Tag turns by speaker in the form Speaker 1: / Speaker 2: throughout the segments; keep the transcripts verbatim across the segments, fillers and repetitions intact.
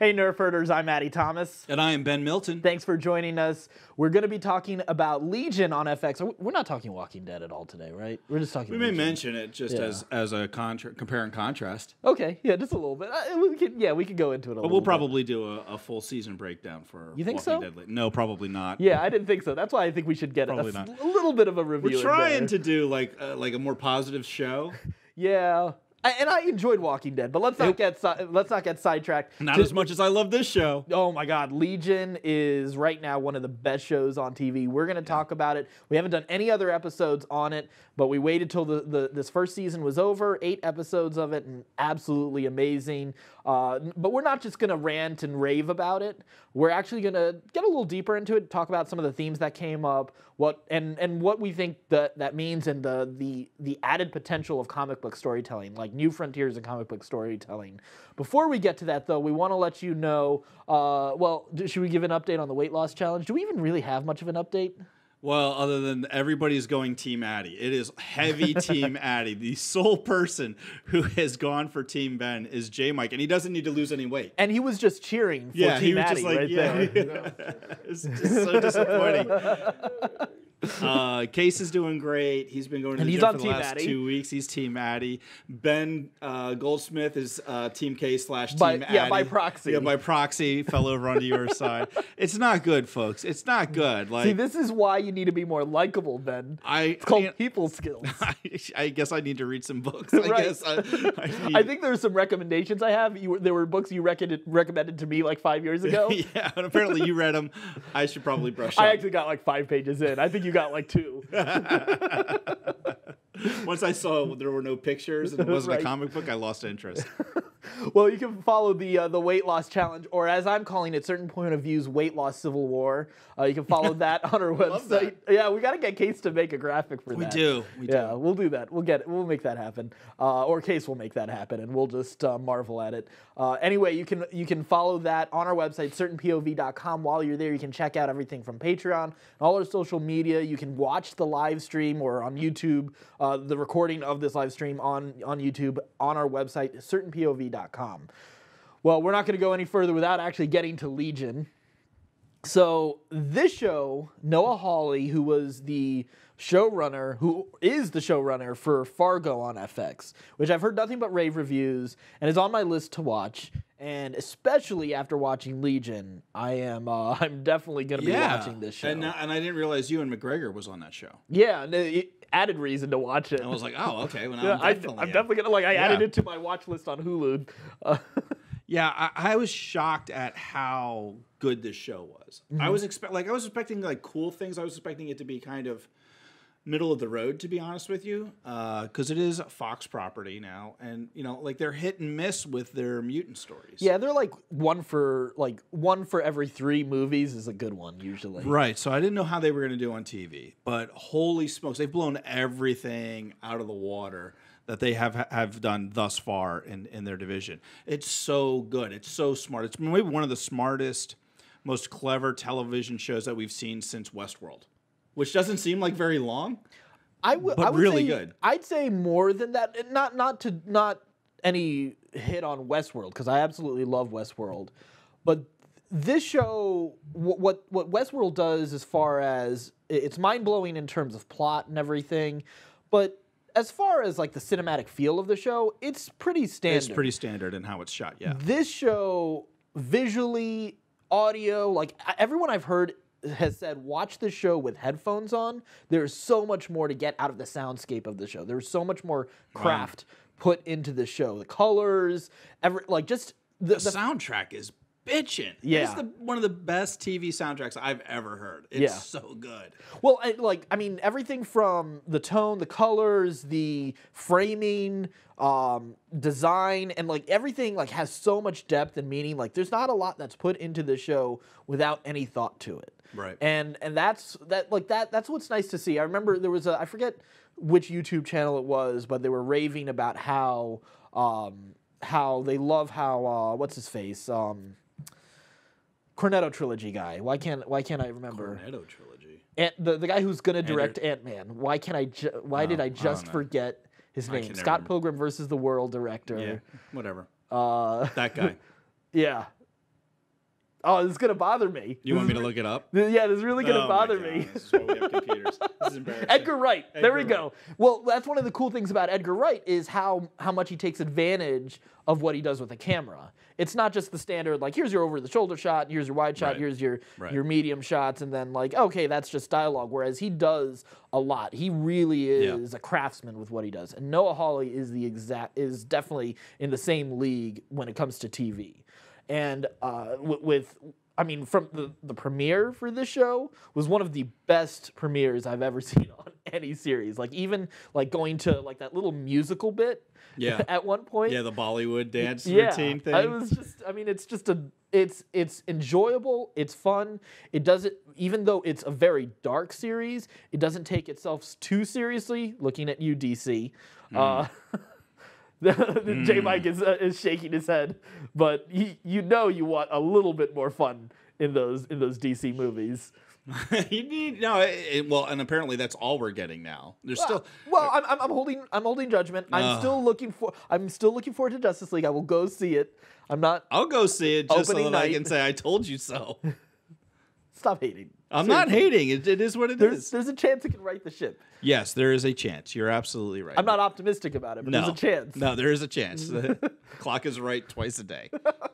Speaker 1: Hey, Nerf Herders, I'm Addy Thomas.
Speaker 2: And I am Ben Milton.
Speaker 1: Thanks for joining us. We're going to be talking about Legion on F X. We're not talking Walking Dead at all today, right? We're just talking
Speaker 2: We
Speaker 1: Legion.
Speaker 2: may mention it just
Speaker 1: Yeah.
Speaker 2: as as a contra- compare and contrast.
Speaker 1: Okay, yeah, just a little bit. Uh, we can, yeah, we could go into it a
Speaker 2: But
Speaker 1: little
Speaker 2: we'll
Speaker 1: bit.
Speaker 2: probably do a, a full season breakdown for
Speaker 1: You think
Speaker 2: Walking
Speaker 1: so?
Speaker 2: Dead. No, probably not.
Speaker 1: Yeah, I didn't think so. That's why I think we should get a,
Speaker 2: Probably
Speaker 1: a,
Speaker 2: not.
Speaker 1: a little bit of a review.
Speaker 2: We're
Speaker 1: in
Speaker 2: trying
Speaker 1: there.
Speaker 2: to do like uh, like a more positive show.
Speaker 1: Yeah. I, and I enjoyed Walking Dead, but let's not
Speaker 2: It-
Speaker 1: get si- let's not get sidetracked.
Speaker 2: Not
Speaker 1: To-
Speaker 2: as much as I love this show.
Speaker 1: Oh my God, Legion is right now one of the best shows on T V. We're going to talk about it. We haven't done any other episodes on it, but we waited till the, the this first season was over, eight episodes of it, and absolutely amazing. Uh, but we're not just going to rant and rave about it. We're actually going to get a little deeper into it, talk about some of the themes that came up, what and and what we think that that means, and the the the added potential of comic book storytelling, like new frontiers in comic book storytelling. Before we get to that, though, we want to let you know. Uh, well, do, should we give an update on the weight loss challenge? Do we even really have much of an update?
Speaker 2: Well, other than everybody's going Team Addy. It is heavy Team Addy. The sole person who has gone for Team Ben is J Mike, and he doesn't need to lose any weight.
Speaker 1: And he was just cheering for
Speaker 2: Yeah,
Speaker 1: Team
Speaker 2: he was
Speaker 1: Addy
Speaker 2: just like,
Speaker 1: right
Speaker 2: yeah.
Speaker 1: there.
Speaker 2: It's just so disappointing. Uh, Case is doing great. He's been going to
Speaker 1: And
Speaker 2: the
Speaker 1: he's
Speaker 2: gym
Speaker 1: on
Speaker 2: for the
Speaker 1: Team
Speaker 2: last
Speaker 1: Addy.
Speaker 2: two weeks. He's Team Addy. Ben uh, Goldsmith is uh, Team K slash Team
Speaker 1: By-
Speaker 2: Addy.
Speaker 1: yeah, by proxy.
Speaker 2: Yeah, by proxy. Fell over onto your side. It's not good, folks. It's not good. Like
Speaker 1: See, this is why you need to be more likable, Ben.
Speaker 2: I,
Speaker 1: It's called
Speaker 2: I,
Speaker 1: people skills.
Speaker 2: I, I guess I need to read some books. I
Speaker 1: Right.
Speaker 2: guess I, I, need,
Speaker 1: I think there's some recommendations I have. You, were- there were books you recommended, recommended to me like five years ago.
Speaker 2: yeah, and apparently you read them. I should probably brush up.
Speaker 1: I actually got like five pages in. I think you got like two.
Speaker 2: Once I saw there were no pictures and it wasn't
Speaker 1: Right.
Speaker 2: a comic book, I lost interest.
Speaker 1: Well, you can follow the uh, the weight loss challenge, or as I'm calling it, certain point of views, weight loss civil war. Uh, you can follow that on our
Speaker 2: Love
Speaker 1: website. Yeah, we got to get Case to make a graphic for
Speaker 2: We
Speaker 1: that.
Speaker 2: do. We
Speaker 1: yeah,
Speaker 2: do.
Speaker 1: we'll do that. We'll get it. We'll make that happen. Uh, or Case will make that happen, and we'll just uh, marvel at it. Uh, anyway, you can you can follow that on our website, certain P O V dot com. While you're there, you can check out everything from Patreon and all our social media. You can watch the live stream or on YouTube, uh, the recording of this live stream on, on YouTube on our website, certain P O V dot com. Well, we're not going to go any further without actually getting to Legion. So this show, Noah Hawley, who was the showrunner, who is the showrunner for Fargo on F X, which I've heard nothing but rave reviews and is on my list to watch. And especially after watching Legion, I am uh, I'm definitely going to be
Speaker 2: Yeah.
Speaker 1: watching this show.
Speaker 2: And, uh, and I didn't realize you and McGregor was on that show.
Speaker 1: yeah, and it added reason to watch it.
Speaker 2: I was like, oh, okay. Well, now
Speaker 1: Yeah,
Speaker 2: I'm
Speaker 1: I,
Speaker 2: definitely,
Speaker 1: I'm
Speaker 2: in.
Speaker 1: definitely gonna like. I added
Speaker 2: Yeah.
Speaker 1: it to my watch list on Hulu. Uh,
Speaker 2: Yeah, I, I was shocked at how good this show was.
Speaker 1: Mm-hmm.
Speaker 2: I was expect like I was expecting like cool things. I was expecting it to be kind of middle of the road, to be honest with you, because it is a Fox property now, and you know, like they're hit and miss with their mutant stories.
Speaker 1: yeah, they're like one for like one for every three movies is a good one usually.
Speaker 2: Right, so I didn't know how they were going to do on T V, but holy smokes, they've blown everything out of the water that they have have done thus far in, in their division. It's so good. It's so smart. It's maybe one of the smartest, most clever television shows that we've seen since Westworld, which doesn't seem like very long.
Speaker 1: I w-
Speaker 2: But
Speaker 1: I would
Speaker 2: really
Speaker 1: say,
Speaker 2: good.
Speaker 1: I'd say more than that. And Not not to not any hit on Westworld because I absolutely love Westworld, but this show, what what, what Westworld does as far as it's mind blowing in terms of plot and everything, but as far as like the cinematic feel of the show, it's pretty standard.
Speaker 2: It's pretty standard in how it's shot, yeah.
Speaker 1: This show, visually, audio, like everyone I've heard has said, watch the show with headphones on. There's so much more to get out of the soundscape of the show. There's so much more craft put into the show. The colors, every like just the,
Speaker 2: The,
Speaker 1: the
Speaker 2: soundtrack is bitchin'.
Speaker 1: Yeah.
Speaker 2: It's the, one of the best T V soundtracks I've ever heard. It's
Speaker 1: Yeah.
Speaker 2: so good.
Speaker 1: Well, I, like I mean, everything from the tone, the colors, the framing, um, design, and like everything like has so much depth and meaning. Like, there's not a lot that's put into the show without any thought to it.
Speaker 2: Right.
Speaker 1: And and that's that like that that's what's nice to see. I remember there was a I forget which YouTube channel it was, but they were raving about how um, how they love how uh, what's his face um, Cornetto trilogy guy. Why can't why can't I remember?
Speaker 2: Cornetto trilogy.
Speaker 1: Ant, the the guy who's gonna direct
Speaker 2: Andrew-
Speaker 1: Ant Man. Why can't I? Ju- why did
Speaker 2: Oh,
Speaker 1: I
Speaker 2: I
Speaker 1: just
Speaker 2: don't know.
Speaker 1: forget his
Speaker 2: I
Speaker 1: name?
Speaker 2: can
Speaker 1: Scott
Speaker 2: never-
Speaker 1: Pilgrim versus the World
Speaker 2: Yeah,
Speaker 1: director.
Speaker 2: whatever.
Speaker 1: Uh,
Speaker 2: That guy.
Speaker 1: yeah. Oh, this is gonna bother me.
Speaker 2: You
Speaker 1: this
Speaker 2: want me to
Speaker 1: re-
Speaker 2: look it up?
Speaker 1: Yeah, this is really gonna
Speaker 2: Oh
Speaker 1: bother
Speaker 2: my
Speaker 1: me.
Speaker 2: God, this is why we have computers. This is embarrassing.
Speaker 1: Edgar Wright.
Speaker 2: Edgar
Speaker 1: there we
Speaker 2: Wright.
Speaker 1: go. Well, that's one of the cool things about Edgar Wright is how how much he takes advantage of what he does with the camera. It's not just the standard like here's your over the shoulder shot, here's your wide shot,
Speaker 2: Right.
Speaker 1: here's your
Speaker 2: Right.
Speaker 1: your medium shots, and then like okay, that's just dialogue. Whereas he does a lot. He really is
Speaker 2: Yeah.
Speaker 1: a craftsman with what he does. And Noah Hawley is the exact is definitely in the same league when it comes to T V. And uh, w- with I mean, from the, the premiere for this show was one of the best premieres I've ever seen on any series. Like even like going to like that little musical bit
Speaker 2: Yeah.
Speaker 1: at one point.
Speaker 2: Yeah, the Bollywood dance
Speaker 1: Yeah,
Speaker 2: routine thing.
Speaker 1: it was just I mean, it's just a it's it's enjoyable, it's fun. It doesn't even though it's a very dark series, it doesn't take itself too seriously, looking at you, D C. Uh The J Mike is uh, is shaking his head, but he, you know you want a little bit more fun in those in those D C movies.
Speaker 2: you need no. It, it- well, and apparently that's all we're getting now. There's still
Speaker 1: Well, I'm, I'm I'm holding I'm holding judgment. I'm
Speaker 2: Ugh.
Speaker 1: still looking for I'm still looking forward to Justice League. I will go see it. I'm not.
Speaker 2: I'll go see it just so
Speaker 1: Opening
Speaker 2: that I
Speaker 1: night.
Speaker 2: can say I told you so.
Speaker 1: Stop hating.
Speaker 2: I'm not
Speaker 1: Seriously.
Speaker 2: hating. It, it is what it
Speaker 1: There's
Speaker 2: is.
Speaker 1: there's a chance it can right the ship.
Speaker 2: Yes, there is a chance. You're absolutely right.
Speaker 1: I'm not optimistic about it, but
Speaker 2: No,
Speaker 1: there's a chance.
Speaker 2: No, there is a chance. The clock is right twice a day.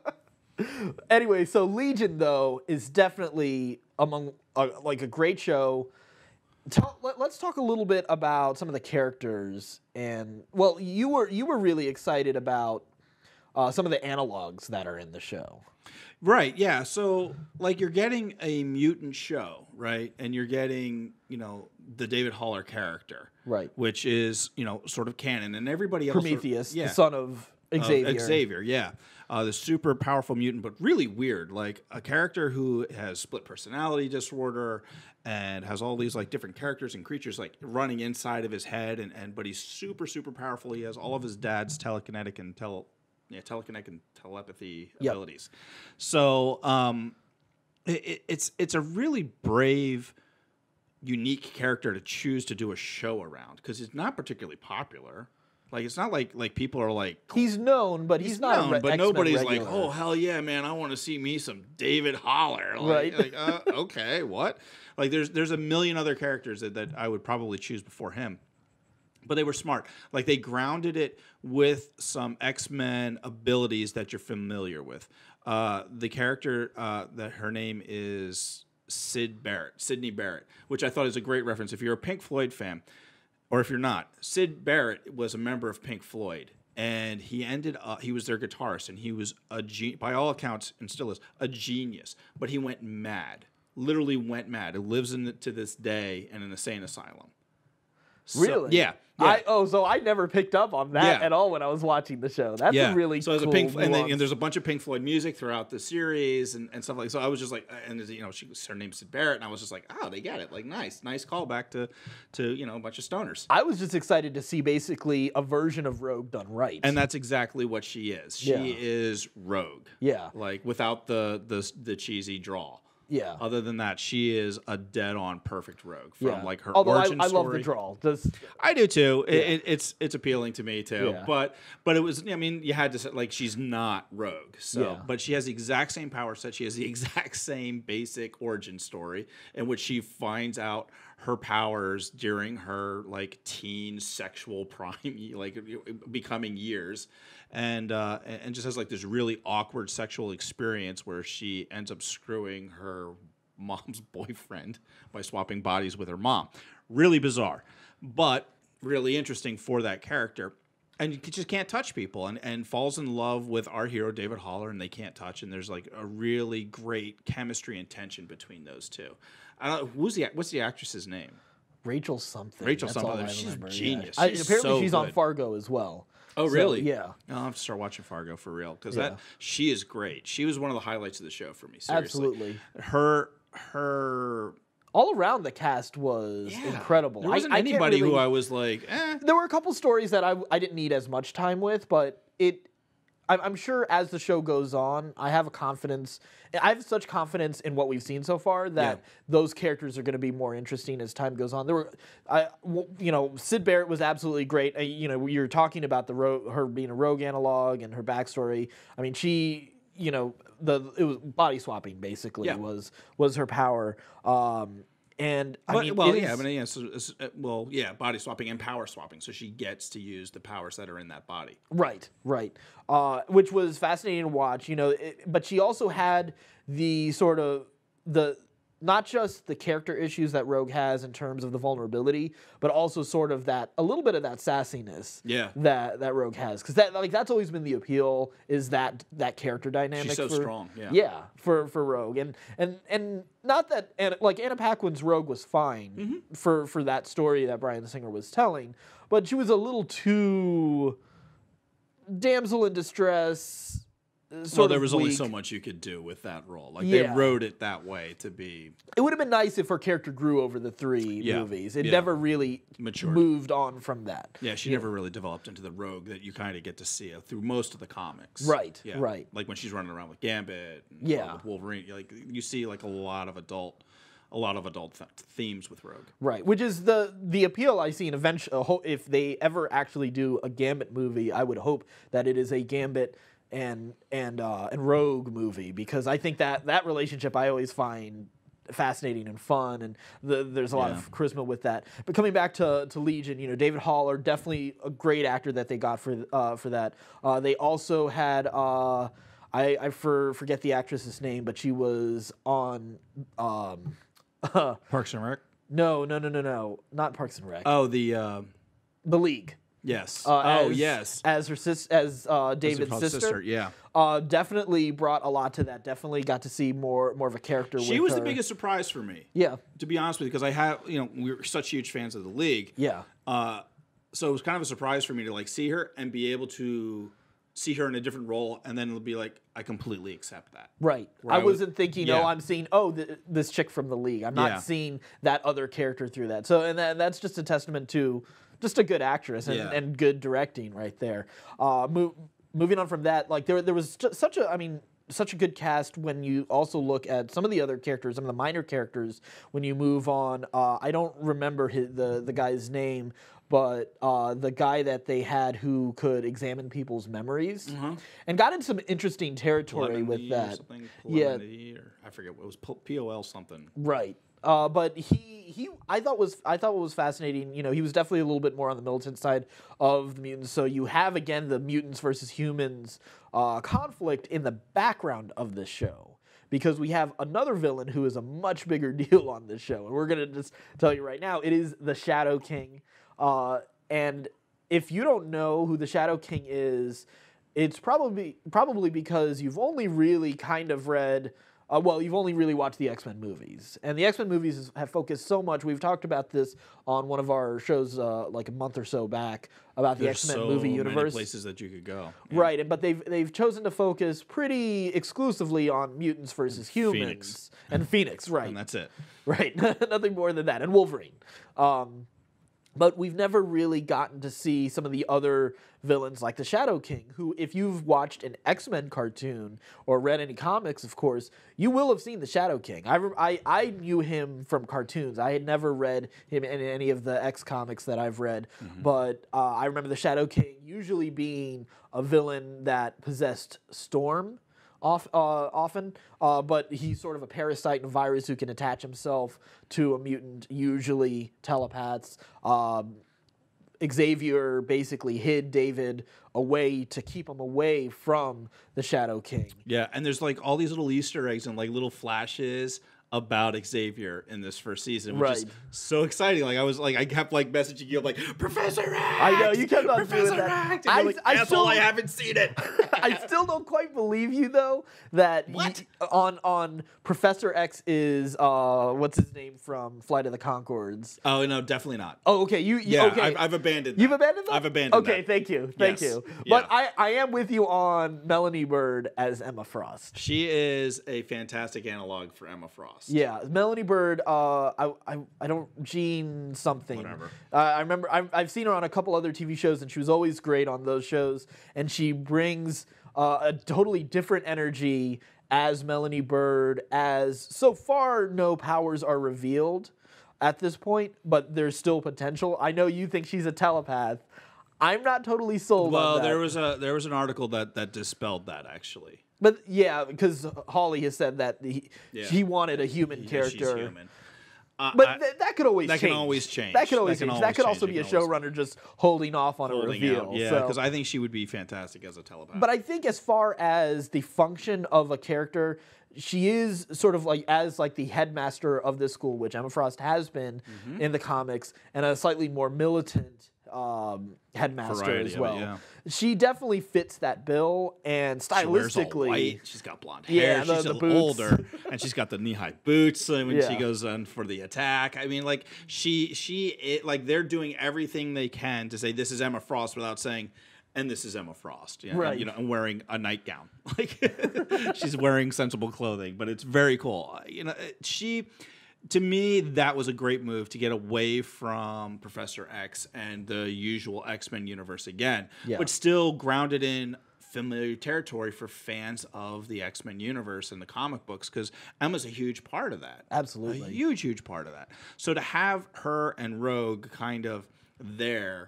Speaker 1: Anyway, so Legion though is definitely among uh, like a great show. Tell, let, let's talk a little bit about some of the characters and well, you were you were really excited about uh, some of the analogs that are in the show.
Speaker 2: Right, yeah. So, like, you're getting a mutant show, right? And you're getting, you know, the David Haller character.
Speaker 1: Right.
Speaker 2: Which is, you know, sort of canon. And everybody else...
Speaker 1: Prometheus,
Speaker 2: yeah,
Speaker 1: the son of
Speaker 2: of
Speaker 1: Xavier.
Speaker 2: Xavier, yeah. Uh, the super powerful mutant, but really weird. Like, a character who has split personality disorder and has all these, like, different characters and creatures, like, running inside of his head. And, and But he's super, super powerful. He has all of his dad's telekinetic and tele... Yeah, telekinetic and telepathy
Speaker 1: Yep.
Speaker 2: abilities. So um, it, it, it's it's a really brave, unique character to choose to do a show around because he's not particularly popular. Like it's not like like people are like
Speaker 1: He's known, but he's,
Speaker 2: he's
Speaker 1: not.
Speaker 2: known,
Speaker 1: a re-
Speaker 2: but
Speaker 1: X-Men
Speaker 2: nobody's
Speaker 1: regular.
Speaker 2: like, oh hell yeah, man, I want to see me some David Haller. Like,
Speaker 1: Right.
Speaker 2: like uh, okay, what? Like there's there's a million other characters that, that I would probably choose before him. But they were smart. Like they grounded it with some X-Men abilities that you're familiar with. Uh, the character uh, that her name is Sid Barrett, Sydney Barrett, which I thought is a great reference. If you're a Pink Floyd fan, or if you're not, Sid Barrett was a member of Pink Floyd, and he ended up, he was their guitarist, and he was a ge- by all accounts, and still is a genius. But he went mad, literally went mad. He lives in the, to this day in an insane asylum. So-
Speaker 1: Really?
Speaker 2: yeah. yeah.
Speaker 1: I, oh, so I never picked up on that
Speaker 2: Yeah.
Speaker 1: at all when I was watching the show. That's
Speaker 2: yeah.
Speaker 1: a really
Speaker 2: so there's
Speaker 1: cool
Speaker 2: a Pink, and, then,
Speaker 1: nuance.
Speaker 2: and there's a bunch of Pink Floyd music throughout the series and, and stuff like. So I was just like, and there's, you know, she was her name's Sid Barrett, and I was just like, oh, they get it, like nice, nice callback to, to you know, a bunch of stoners.
Speaker 1: I was just excited to see basically a version of Rogue done right.
Speaker 2: And that's exactly what she is. She
Speaker 1: Yeah.
Speaker 2: is Rogue.
Speaker 1: Yeah.
Speaker 2: Like without the the the cheesy drawl.
Speaker 1: Yeah.
Speaker 2: Other than that, she is a dead-on perfect Rogue from
Speaker 1: yeah.
Speaker 2: like her
Speaker 1: Although
Speaker 2: origin
Speaker 1: I, I
Speaker 2: story.
Speaker 1: love the drawl. Just,
Speaker 2: I do too. It,
Speaker 1: Yeah.
Speaker 2: it, it's it's appealing to me too.
Speaker 1: Yeah.
Speaker 2: But but it was. I mean, you had to say like she's not Rogue. So,
Speaker 1: Yeah.
Speaker 2: but she has the exact same power set. She has the exact same basic origin story in which she finds out her powers during her like teen sexual prime, like becoming years, and uh, and just has like this really awkward sexual experience where she ends up screwing her mom's boyfriend by swapping bodies with her mom. Really bizarre, but really interesting for that character. And you just can't touch people, and, and falls in love with our hero David Haller, and they can't touch. And there's like a really great chemistry and tension between those two. I don't know who's the what's the actress's name?
Speaker 1: Rachel something.
Speaker 2: Rachel
Speaker 1: That's
Speaker 2: something.
Speaker 1: all I
Speaker 2: She's
Speaker 1: remember, yeah.
Speaker 2: genius.
Speaker 1: I-
Speaker 2: She's
Speaker 1: apparently
Speaker 2: so
Speaker 1: she's on
Speaker 2: good.
Speaker 1: Fargo as well.
Speaker 2: Oh,
Speaker 1: So,
Speaker 2: really?
Speaker 1: yeah.
Speaker 2: I'll have to start watching Fargo for real because
Speaker 1: Yeah.
Speaker 2: that she is great. She was one of the highlights of the show for me. Seriously.
Speaker 1: Absolutely.
Speaker 2: Her her
Speaker 1: All around the cast was
Speaker 2: yeah.
Speaker 1: incredible.
Speaker 2: There wasn't
Speaker 1: I, I can't
Speaker 2: anybody who
Speaker 1: really-
Speaker 2: I was like, eh.
Speaker 1: There were a couple stories that I, I didn't need as much time with, but it. I'm, I'm sure as the show goes on, I have a confidence. I have such confidence in what we've seen so far that
Speaker 2: Yeah.
Speaker 1: those characters are going to be more interesting as time goes on. There were, I, w- you know, Sid Barrett was absolutely great. Uh, you know, you're talking about the ro- her being a rogue analog and her backstory. I mean, she, you know, the it was body swapping basically
Speaker 2: Yeah.
Speaker 1: was was her power. Um, and I
Speaker 2: But-
Speaker 1: mean,
Speaker 2: well,
Speaker 1: it
Speaker 2: yeah,
Speaker 1: is-
Speaker 2: I mean, yeah, so, it's, uh, well, yeah, body swapping and power swapping. So she gets to use the powers that are in that body.
Speaker 1: Right, right. Uh, which was fascinating to watch, you know. It, but she also had the sort of the not just the character issues that Rogue has in terms of the vulnerability, but also sort of that a little bit of that sassiness
Speaker 2: Yeah.
Speaker 1: that that Rogue has, because that like that's always been the appeal, is that that character dynamic.
Speaker 2: She's so
Speaker 1: for,
Speaker 2: strong, yeah.
Speaker 1: Yeah, for for Rogue, and and and not that Anna, like Anna Paquin's Rogue was fine
Speaker 2: Mm-hmm.
Speaker 1: for for that story that Bryan Singer was telling, but she was a little too damsel in distress. Sort
Speaker 2: Well, there
Speaker 1: of
Speaker 2: was only
Speaker 1: weak.
Speaker 2: so much you could do with that role. Like
Speaker 1: Yeah.
Speaker 2: they wrote it that way to be
Speaker 1: It would have been nice if her character grew over the three
Speaker 2: Yeah.
Speaker 1: movies. It
Speaker 2: Yeah.
Speaker 1: never really
Speaker 2: Matured.
Speaker 1: moved on from that.
Speaker 2: Yeah, she never really developed into the Rogue that you kind of get to see through most of the comics.
Speaker 1: Right,
Speaker 2: Yeah.
Speaker 1: right.
Speaker 2: Like when she's running around with Gambit. And
Speaker 1: Yeah.
Speaker 2: With Wolverine, like you see like a lot of adult, a lot of adult th- themes with Rogue.
Speaker 1: Right, which is the the appeal I see in eventually. If they ever actually do a Gambit movie, I would hope that it is a Gambit and and uh, and Rogue movie, because I think that that relationship I always find fascinating and fun, and the, there's a lot
Speaker 2: Yeah.
Speaker 1: of charisma with that. But coming back to, to Legion, you know, David Haller, definitely a great actor that they got for uh, for that. Uh, they also had uh, I I for, forget the actress's name, but she was on um,
Speaker 2: Parks and Rec.
Speaker 1: no no no no no not Parks and Rec,
Speaker 2: Oh, the uh,
Speaker 1: The League.
Speaker 2: yes.
Speaker 1: Uh,
Speaker 2: oh,
Speaker 1: as,
Speaker 2: yes.
Speaker 1: as her sis as uh, David's
Speaker 2: Called
Speaker 1: sister.
Speaker 2: Yeah.
Speaker 1: Uh, definitely brought a lot to that. Definitely got to see more more of a character.
Speaker 2: She
Speaker 1: with
Speaker 2: was
Speaker 1: her.
Speaker 2: the biggest surprise for me.
Speaker 1: Yeah,
Speaker 2: To be honest with you, because I have, you know, we were such huge fans of the League.
Speaker 1: yeah,
Speaker 2: Uh, so it was kind of a surprise for me to like see her and be able to see her in a different role, and then it'll be like I completely accept that.
Speaker 1: right.
Speaker 2: Where
Speaker 1: I
Speaker 2: I was-
Speaker 1: wasn't thinking,
Speaker 2: yeah.
Speaker 1: oh, I'm seeing, oh, th- this chick from the League. I'm not
Speaker 2: Yeah.
Speaker 1: seeing that other character through that. So, and that, that's just a testament to just a good actress and,
Speaker 2: Yeah.
Speaker 1: and good directing right there. Uh, mo- moving on from that, like there, there was just such a, I mean. Such a good cast when you also look at some of the other characters, some of the minor characters. When you move on, uh, I don't remember his, the the guy's name, but uh, the guy that they had who could examine people's memories, and got in some interesting territory with
Speaker 2: Polemity or
Speaker 1: that.
Speaker 2: something?
Speaker 1: Yeah.
Speaker 2: Polemity or I forget what it was. P O L something.
Speaker 1: Right. Uh, but he he I thought was I thought what was fascinating. You know, he was definitely a little bit more on the militant side of the mutants. So you have again the mutants versus humans uh, conflict in the background of this show, because we have another villain who is a much bigger deal on this show, and we're gonna just tell you right now, it is the Shadow King. Uh, and if you don't know who the Shadow King is, it's probably probably because you've only really kind of read. Uh, well, you've only really watched the X-Men movies. And the X-Men movies is, have focused so much. We've talked about this on one of our shows uh, like a month or so back about the
Speaker 2: There's
Speaker 1: X-Men
Speaker 2: so
Speaker 1: movie
Speaker 2: many
Speaker 1: universe.
Speaker 2: places that you could go. Yeah.
Speaker 1: Right, and but they've they've chosen to focus pretty exclusively on mutants versus humans.
Speaker 2: Phoenix.
Speaker 1: And Phoenix, right.
Speaker 2: And that's it.
Speaker 1: Right, nothing more than that. And Wolverine. Um, but we've never really gotten to see some of the other villains like the Shadow King, who, if you've watched an X-Men cartoon or read any comics, of course, you will have seen the Shadow King. I, rem- I, I knew him from cartoons. I had never read him in any of the X comics that I've read, but uh, I remember the Shadow King usually being a villain that possessed Storm. Off, uh, often, uh, but he's sort of a parasite and virus who can attach himself to a mutant, usually telepaths. Um, Xavier basically hid David away to keep him away from the Shadow King.
Speaker 2: Yeah, and there's like all these little Easter eggs and like little flashes about Xavier in this first season, which is
Speaker 1: Right.
Speaker 2: so exciting. Like I was like I kept like messaging you like Professor X.
Speaker 1: I know, you kept on doing
Speaker 2: Professor
Speaker 1: that.
Speaker 2: X. And
Speaker 1: I-
Speaker 2: you're like,
Speaker 1: I
Speaker 2: asshole,
Speaker 1: still-
Speaker 2: I haven't seen it.
Speaker 1: I still don't quite believe you though that you-
Speaker 2: What?
Speaker 1: on on Professor X is uh what's his name from Flight of the Conchords.
Speaker 2: Oh no, definitely not.
Speaker 1: Oh, okay. You, you
Speaker 2: Yeah,
Speaker 1: okay?
Speaker 2: I've, I've abandoned.
Speaker 1: You've
Speaker 2: that.
Speaker 1: abandoned that?
Speaker 2: I've abandoned.
Speaker 1: Okay,
Speaker 2: that.
Speaker 1: thank you, thank
Speaker 2: Yes.
Speaker 1: you.
Speaker 2: Yeah.
Speaker 1: But I, I am with you on Melanie Bird as Emma Frost.
Speaker 2: She is a fantastic analog for Emma Frost.
Speaker 1: Yeah, Melanie Bird. Uh, I, I, I don't Jean something.
Speaker 2: Whatever.
Speaker 1: Uh, I remember I've, I've seen her on a couple other T V shows, and she was always great on those shows. And she brings uh, a totally different energy as Melanie Bird. As so far, no powers are revealed at this point, but there's still potential. I know you think she's a telepath. I'm not totally sold on
Speaker 2: Well,
Speaker 1: that.
Speaker 2: there was a there was an article that that dispelled that actually.
Speaker 1: But yeah, because Hawley has said that he,
Speaker 2: Yeah.
Speaker 1: he wanted a human
Speaker 2: Yeah,
Speaker 1: character.
Speaker 2: she's human. Uh,
Speaker 1: But
Speaker 2: I-
Speaker 1: th- that could always
Speaker 2: that
Speaker 1: change.
Speaker 2: can always change.
Speaker 1: That could always
Speaker 2: That can
Speaker 1: change. That
Speaker 2: always
Speaker 1: could
Speaker 2: change.
Speaker 1: also
Speaker 2: It
Speaker 1: be a
Speaker 2: can always-
Speaker 1: showrunner just holding off on a
Speaker 2: holding
Speaker 1: reveal.
Speaker 2: out. Yeah,
Speaker 1: So-
Speaker 2: because I think she would be fantastic as a telepath.
Speaker 1: But I think as far as the function of a character, she is sort of like as like the headmaster of this school, which Emma Frost has been
Speaker 2: Mm-hmm.
Speaker 1: in the comics, and a slightly more militant um, headmaster
Speaker 2: Variety
Speaker 1: as
Speaker 2: of it,
Speaker 1: well.
Speaker 2: yeah.
Speaker 1: She definitely fits that bill, and
Speaker 2: She wears all
Speaker 1: stylistically,
Speaker 2: white. She's got blonde
Speaker 1: Yeah,
Speaker 2: hair.
Speaker 1: the-
Speaker 2: she's
Speaker 1: the
Speaker 2: a little
Speaker 1: boots.
Speaker 2: older, and she's got the knee-high boots uh, when
Speaker 1: Yeah.
Speaker 2: she goes on for the attack. I mean, like she, she, it, like they're doing everything they can to say this is Emma Frost without saying, and this is Emma Frost. Yeah,
Speaker 1: Right.
Speaker 2: And, you know, and wearing a nightgown. Like she's wearing sensible clothing, but it's very cool. You know, she. To me, that was a great move to get away from Professor X and the usual X-Men universe again,
Speaker 1: Yeah.
Speaker 2: but still grounded in familiar territory for fans of the X-Men universe and the comic books, because Emma's a huge part of that.
Speaker 1: Absolutely.
Speaker 2: A huge, huge part of that. So to have her and Rogue kind of there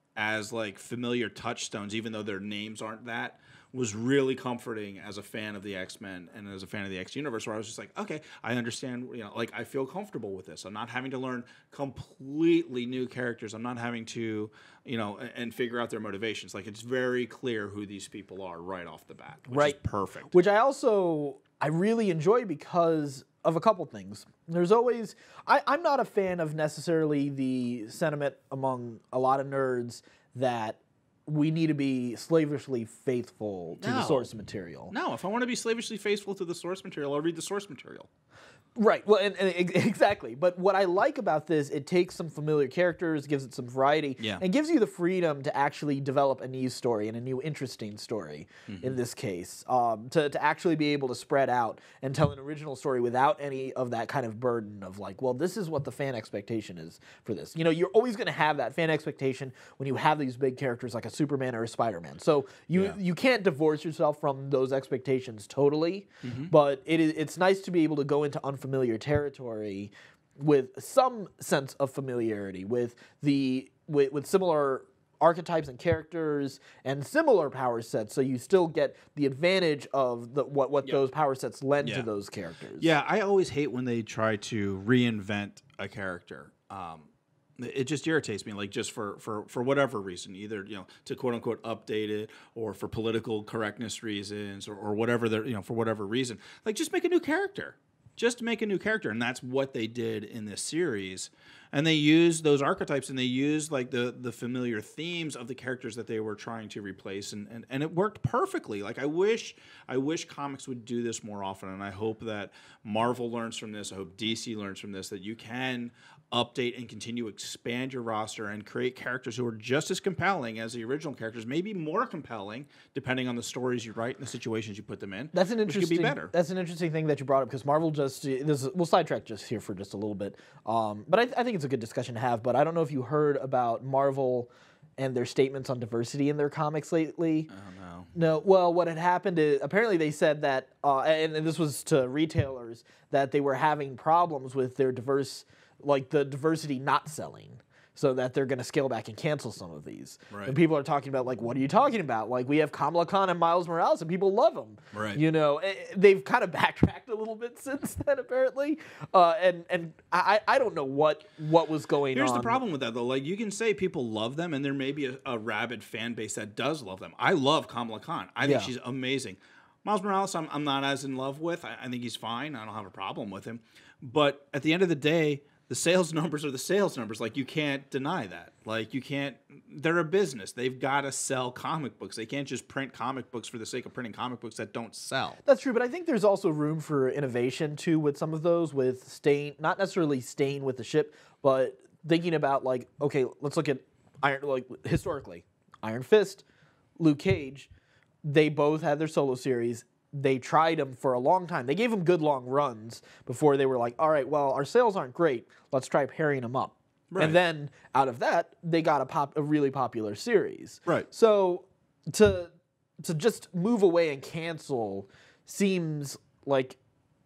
Speaker 2: as like familiar touchstones, even though their names aren't that, was really comforting as a fan of the X-Men and as a fan of the X universe, where I was just like, okay, I understand, you know, like I feel comfortable with this. I'm not having to learn completely new characters. I'm not having to, you know, and, and figure out their motivations. Like it's very clear who these people are right off the bat, which
Speaker 1: Right.
Speaker 2: is perfect.
Speaker 1: Which I also I really enjoy because of a couple things. There's always I, I'm not a fan of necessarily the sentiment among a lot of nerds that we need to be slavishly faithful to the
Speaker 2: No.
Speaker 1: source material.
Speaker 2: No, if I want to be slavishly faithful to the source material, I'll read the source material.
Speaker 1: Right. Well, and, and ex- exactly. But what I like about this, it takes some familiar characters, gives it some variety,
Speaker 2: Yeah.
Speaker 1: and gives you the freedom to actually develop a new story and a new interesting story. In this case, um, to to actually be able to spread out and tell an original story without any of that kind of burden of like, well, this is what the fan expectation is for this. You know, you're always going to have that fan expectation when you have these big characters like a Superman or a Spider-Man. So you
Speaker 2: Yeah.
Speaker 1: you can't divorce yourself from those expectations totally.
Speaker 2: Mm-hmm.
Speaker 1: But it is it's nice to be able to go into unfamiliar territory with some sense of familiarity with the with, with similar archetypes and characters and similar power sets, so you still get the advantage of the what what
Speaker 2: Yeah.
Speaker 1: those power sets lend
Speaker 2: Yeah.
Speaker 1: to those characters.
Speaker 2: Yeah, I always hate when they try to reinvent a character. Um, it just irritates me, like just for, for, for whatever reason, either you know to quote unquote update it or for political correctness reasons or, or whatever they're you know for whatever reason. Like just make a new character. Just make a new character, and that's what they did in this series. And they used those archetypes, and they used like the the familiar themes of the characters that they were trying to replace, and, and, and it worked perfectly. Like I wish I wish comics would do this more often, and I hope that Marvel learns from this. I hope D C learns from this, that you can update and continue to expand your roster and create characters who are just as compelling as the original characters, maybe more compelling, depending on the stories you write and the situations you put them in.
Speaker 1: That's an
Speaker 2: which
Speaker 1: interesting.
Speaker 2: could be better.
Speaker 1: That's an interesting thing that you brought up because Marvel just this is, we'll sidetrack just here for just a little bit. Um, but I, I think it's a good discussion to have. But I don't know if you heard about Marvel and their statements on diversity in their comics lately.
Speaker 2: Oh no.
Speaker 1: No, well, what had happened is apparently they said that, uh, and, and this was to retailers, that they were having problems with their diverse, like the diversity not selling, so that they're going to scale back and cancel some of these.
Speaker 2: Right.
Speaker 1: And people are talking about, like, what are you talking about? Like, we have Kamala Khan and Miles Morales, and people love them.
Speaker 2: Right.
Speaker 1: You know, eh, they've kind of backtracked a little bit since then, apparently. Uh, and and I, I don't know what what was going
Speaker 2: Here's
Speaker 1: on.
Speaker 2: the problem with that, though. Like, you can say people love them, and there may be a, a rabid fan base that does love them. I love Kamala Khan. I think
Speaker 1: Yeah.
Speaker 2: she's amazing. Miles Morales, I'm, I'm not as in love with. I, I think he's fine. I don't have a problem with him. But at the end of the day, the sales numbers are the sales numbers. Like, you can't deny that. Like, you can't. They're a business. They've got to sell comic books. They can't just print comic books for the sake of printing comic books that don't sell.
Speaker 1: That's true, but I think there's also room for innovation too with some of those, with staying, not necessarily staying with the ship, but thinking about like, okay, let's look at Iron, like historically, Iron Fist, Luke Cage, they both had their solo series. They tried them for a long time. They gave them good long runs before they were like, all right, well, our sales aren't great. Let's try pairing them up.
Speaker 2: Right.
Speaker 1: And then out of that, they got a pop, a really popular series.
Speaker 2: Right.
Speaker 1: So to to just move away and cancel seems like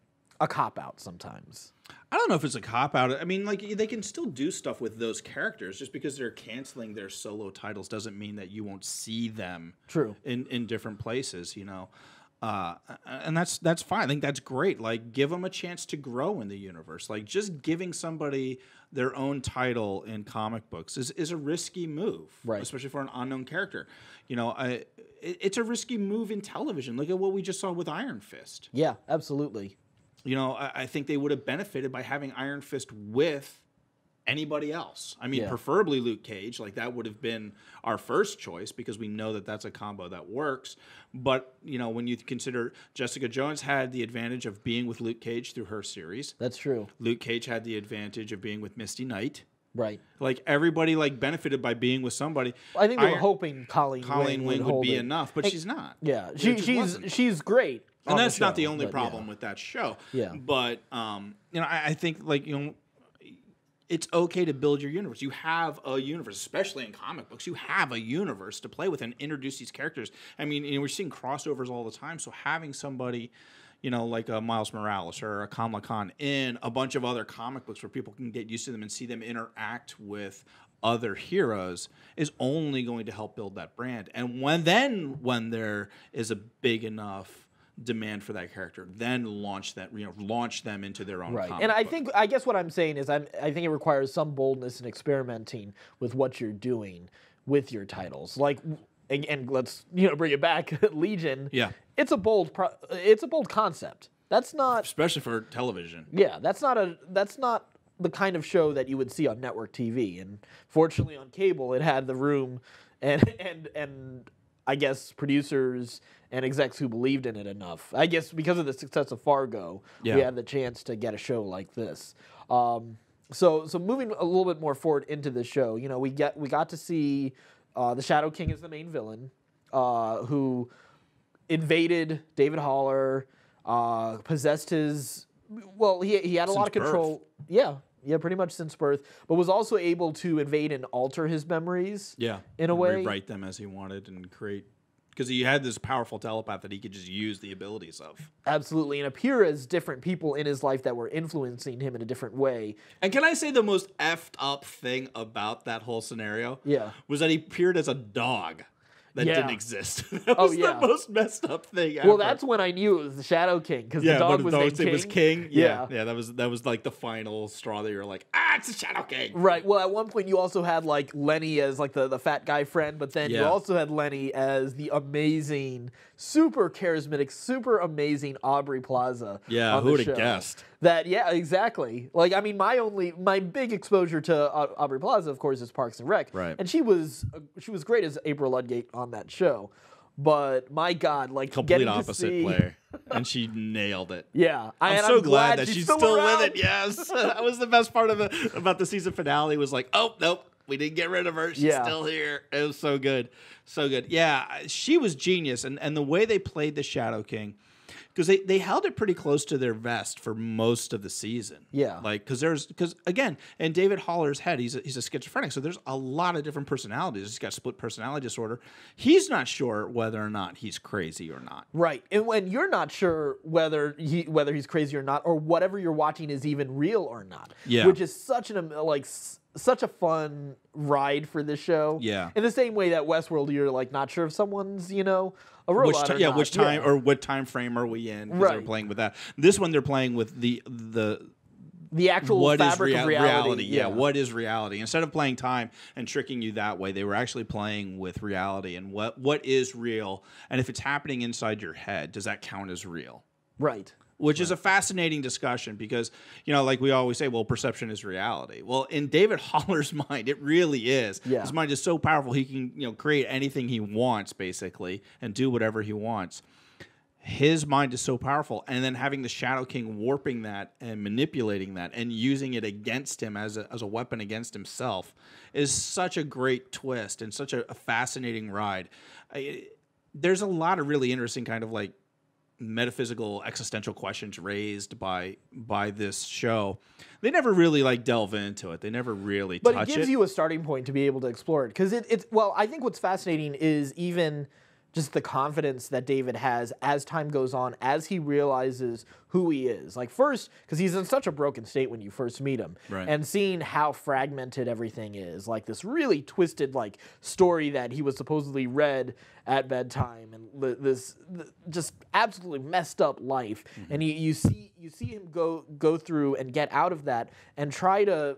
Speaker 1: a cop out sometimes.
Speaker 2: I don't know if it's a cop out. I mean, like, they can still do stuff with those characters. Just because they're canceling their solo titles doesn't mean that you won't see them
Speaker 1: True.
Speaker 2: in, in different places, you know. Uh, and that's that's fine. I think that's great. Like, give them a chance to grow in the universe. Like, just giving somebody their own title in comic books is, is a risky move,
Speaker 1: right?
Speaker 2: Especially for an unknown character. You know, I, it, it's a risky move in television. Look at what we just saw with Iron Fist.
Speaker 1: Yeah, absolutely.
Speaker 2: You know, I, I think they would have benefited by having Iron Fist with anybody else. I mean,
Speaker 1: yeah.
Speaker 2: preferably Luke Cage. Like, that would have been our first choice because we know that that's a combo that works. But, you know, when you consider Jessica Jones had the advantage of being with Luke Cage through her series.
Speaker 1: That's true.
Speaker 2: Luke Cage had the advantage of being with Misty Knight.
Speaker 1: Right.
Speaker 2: Like, everybody, like, benefited by being with somebody.
Speaker 1: I think they
Speaker 2: Iron,
Speaker 1: were hoping Colleen,
Speaker 2: Colleen
Speaker 1: Wing
Speaker 2: Wing
Speaker 1: would,
Speaker 2: would be
Speaker 1: it.
Speaker 2: enough, but
Speaker 1: and,
Speaker 2: she's not.
Speaker 1: Yeah, she, she's
Speaker 2: wasn't.
Speaker 1: she's great.
Speaker 2: And that's
Speaker 1: the
Speaker 2: not
Speaker 1: show,
Speaker 2: the only
Speaker 1: but,
Speaker 2: problem
Speaker 1: yeah.
Speaker 2: with that show.
Speaker 1: Yeah.
Speaker 2: But, um, you know, I, I think, like, you know, it's okay to build your universe. You have a universe, especially in comic books. You have a universe to play with and introduce these characters. I mean, you know, we're seeing crossovers all the time. So having somebody, you know, like a Miles Morales or a Kamala Khan in a bunch of other comic books where people can get used to them and see them interact with other heroes is only going to help build that brand. And when then when there is a big enough demand for that character, then launch that, you know, launch them into their own
Speaker 1: right.
Speaker 2: comic
Speaker 1: And I
Speaker 2: book.
Speaker 1: think, I guess what I'm saying is I'm, I think it requires some boldness and experimenting with what you're doing with your titles. Like, and, and let's, you know, bring it back, Legion.
Speaker 2: Yeah.
Speaker 1: It's a bold, pro, it's a bold concept. That's not,
Speaker 2: especially for television.
Speaker 1: Yeah, that's not a, that's not the kind of show that you would see on network T V. And fortunately on cable, it had the room and, and, and I guess producers and execs who believed in it enough. I guess because of the success of Fargo,
Speaker 2: yeah.
Speaker 1: we had the chance to get a show like this. Um, so, so moving a little bit more forward into the show, you know, we get we got to see uh, the Shadow King as the main villain, uh, who invaded David Haller, uh, possessed his. Well, he he had a
Speaker 2: Since
Speaker 1: lot of control.
Speaker 2: birth.
Speaker 1: Yeah. Yeah, pretty much since birth, but was also able to invade and alter his memories.
Speaker 2: Yeah,
Speaker 1: in a
Speaker 2: and
Speaker 1: way,
Speaker 2: rewrite them as he wanted and create, because he had this powerful telepath that he could just use the abilities of.
Speaker 1: Absolutely, and appear as different people in his life that were influencing him in a different way.
Speaker 2: And can I say the most effed up thing about that whole scenario?
Speaker 1: Yeah,
Speaker 2: was that he appeared as a dog that
Speaker 1: yeah.
Speaker 2: didn't exist. That
Speaker 1: oh,
Speaker 2: was
Speaker 1: yeah.
Speaker 2: the most messed up thing ever.
Speaker 1: Well, that's when I knew it was the Shadow King, because
Speaker 2: yeah,
Speaker 1: the dog
Speaker 2: when
Speaker 1: was
Speaker 2: the
Speaker 1: named
Speaker 2: dog's
Speaker 1: King.
Speaker 2: name was King. Yeah,
Speaker 1: Yeah.
Speaker 2: yeah, that was that was like the final straw that you're like, ah, it's the Shadow King.
Speaker 1: Right. Well, at one point you also had like Lenny as like the, the fat guy friend, but then you
Speaker 2: Yeah.
Speaker 1: also had Lenny as the amazing, super charismatic, super amazing Aubrey Plaza.
Speaker 2: Yeah,
Speaker 1: on
Speaker 2: who
Speaker 1: the
Speaker 2: would have
Speaker 1: show.
Speaker 2: guessed?
Speaker 1: That, yeah, exactly. Like, I mean, my only, my big exposure to uh, Aubrey Plaza, of course, is Parks and Rec.
Speaker 2: Right.
Speaker 1: And she was, uh, she was great as April Ludgate on that show. But my God, like
Speaker 2: Complete
Speaker 1: getting
Speaker 2: opposite
Speaker 1: to see,
Speaker 2: player, and she nailed it.
Speaker 1: Yeah, I,
Speaker 2: I'm
Speaker 1: and
Speaker 2: so
Speaker 1: I'm
Speaker 2: glad, that she's,
Speaker 1: still,
Speaker 2: still
Speaker 1: around.
Speaker 2: with it. Yes, that was the best part of the about the season finale. Was like, oh nope, we didn't get rid of her. She's
Speaker 1: Yeah.
Speaker 2: still here. It was so good, so good. Yeah, she was genius, and and the way they played the Shadow King, because they, they held it pretty close to their vest for most of the season.
Speaker 1: Yeah.
Speaker 2: Like, because there's, because again, in David Haller's head, he's a, he's a schizophrenic, so there's a lot of different personalities. He's got split personality disorder. He's not sure whether or not he's crazy or not.
Speaker 1: Right, and when you're not sure whether he whether he's crazy or not, or whatever you're watching is even real or not.
Speaker 2: Yeah.
Speaker 1: Which is such an like s- such a fun ride for this show.
Speaker 2: Yeah.
Speaker 1: In the same way that Westworld, you're like not sure if someone's you know a robot
Speaker 2: Which ti-
Speaker 1: or
Speaker 2: yeah,
Speaker 1: not.
Speaker 2: which time
Speaker 1: Yeah.
Speaker 2: or what time frame are we in? Because they're
Speaker 1: Right.
Speaker 2: playing with that. This one they're playing with the the
Speaker 1: the actual
Speaker 2: what is
Speaker 1: fabric
Speaker 2: rea-
Speaker 1: of reality.
Speaker 2: Yeah. what is reality? Instead of playing time and tricking you that way, they were actually playing with reality and what what is real. And if it's happening inside your head, does that count as real?
Speaker 1: Right.
Speaker 2: Which is a fascinating discussion because, you know, like we always say, well, perception is reality. Well, in David Haller's mind, it really is.
Speaker 1: Yeah.
Speaker 2: His mind is so powerful, he can, you know, create anything he wants, basically, and do whatever he wants. His mind is so powerful. And then having the Shadow King warping that and manipulating that and using it against him as a, as a weapon against himself is such a great twist and such a, a fascinating ride. I, there's a lot of really interesting kind of like metaphysical existential questions raised by by this show. They never really like delve into it. They never really
Speaker 1: But
Speaker 2: touch
Speaker 1: it gives
Speaker 2: it.
Speaker 1: you a starting point to be able to explore it because it, it's well. I think what's fascinating is even just the confidence that David has as time goes on, as he realizes who he is. Like first, because he's in such a broken state when you first meet him,
Speaker 2: Right.
Speaker 1: and seeing how fragmented everything is, like this really twisted like story that he was supposedly read at bedtime, and li- this th- just absolutely messed up life. Mm-hmm. And you, you see you see him go go through and get out of that and try to,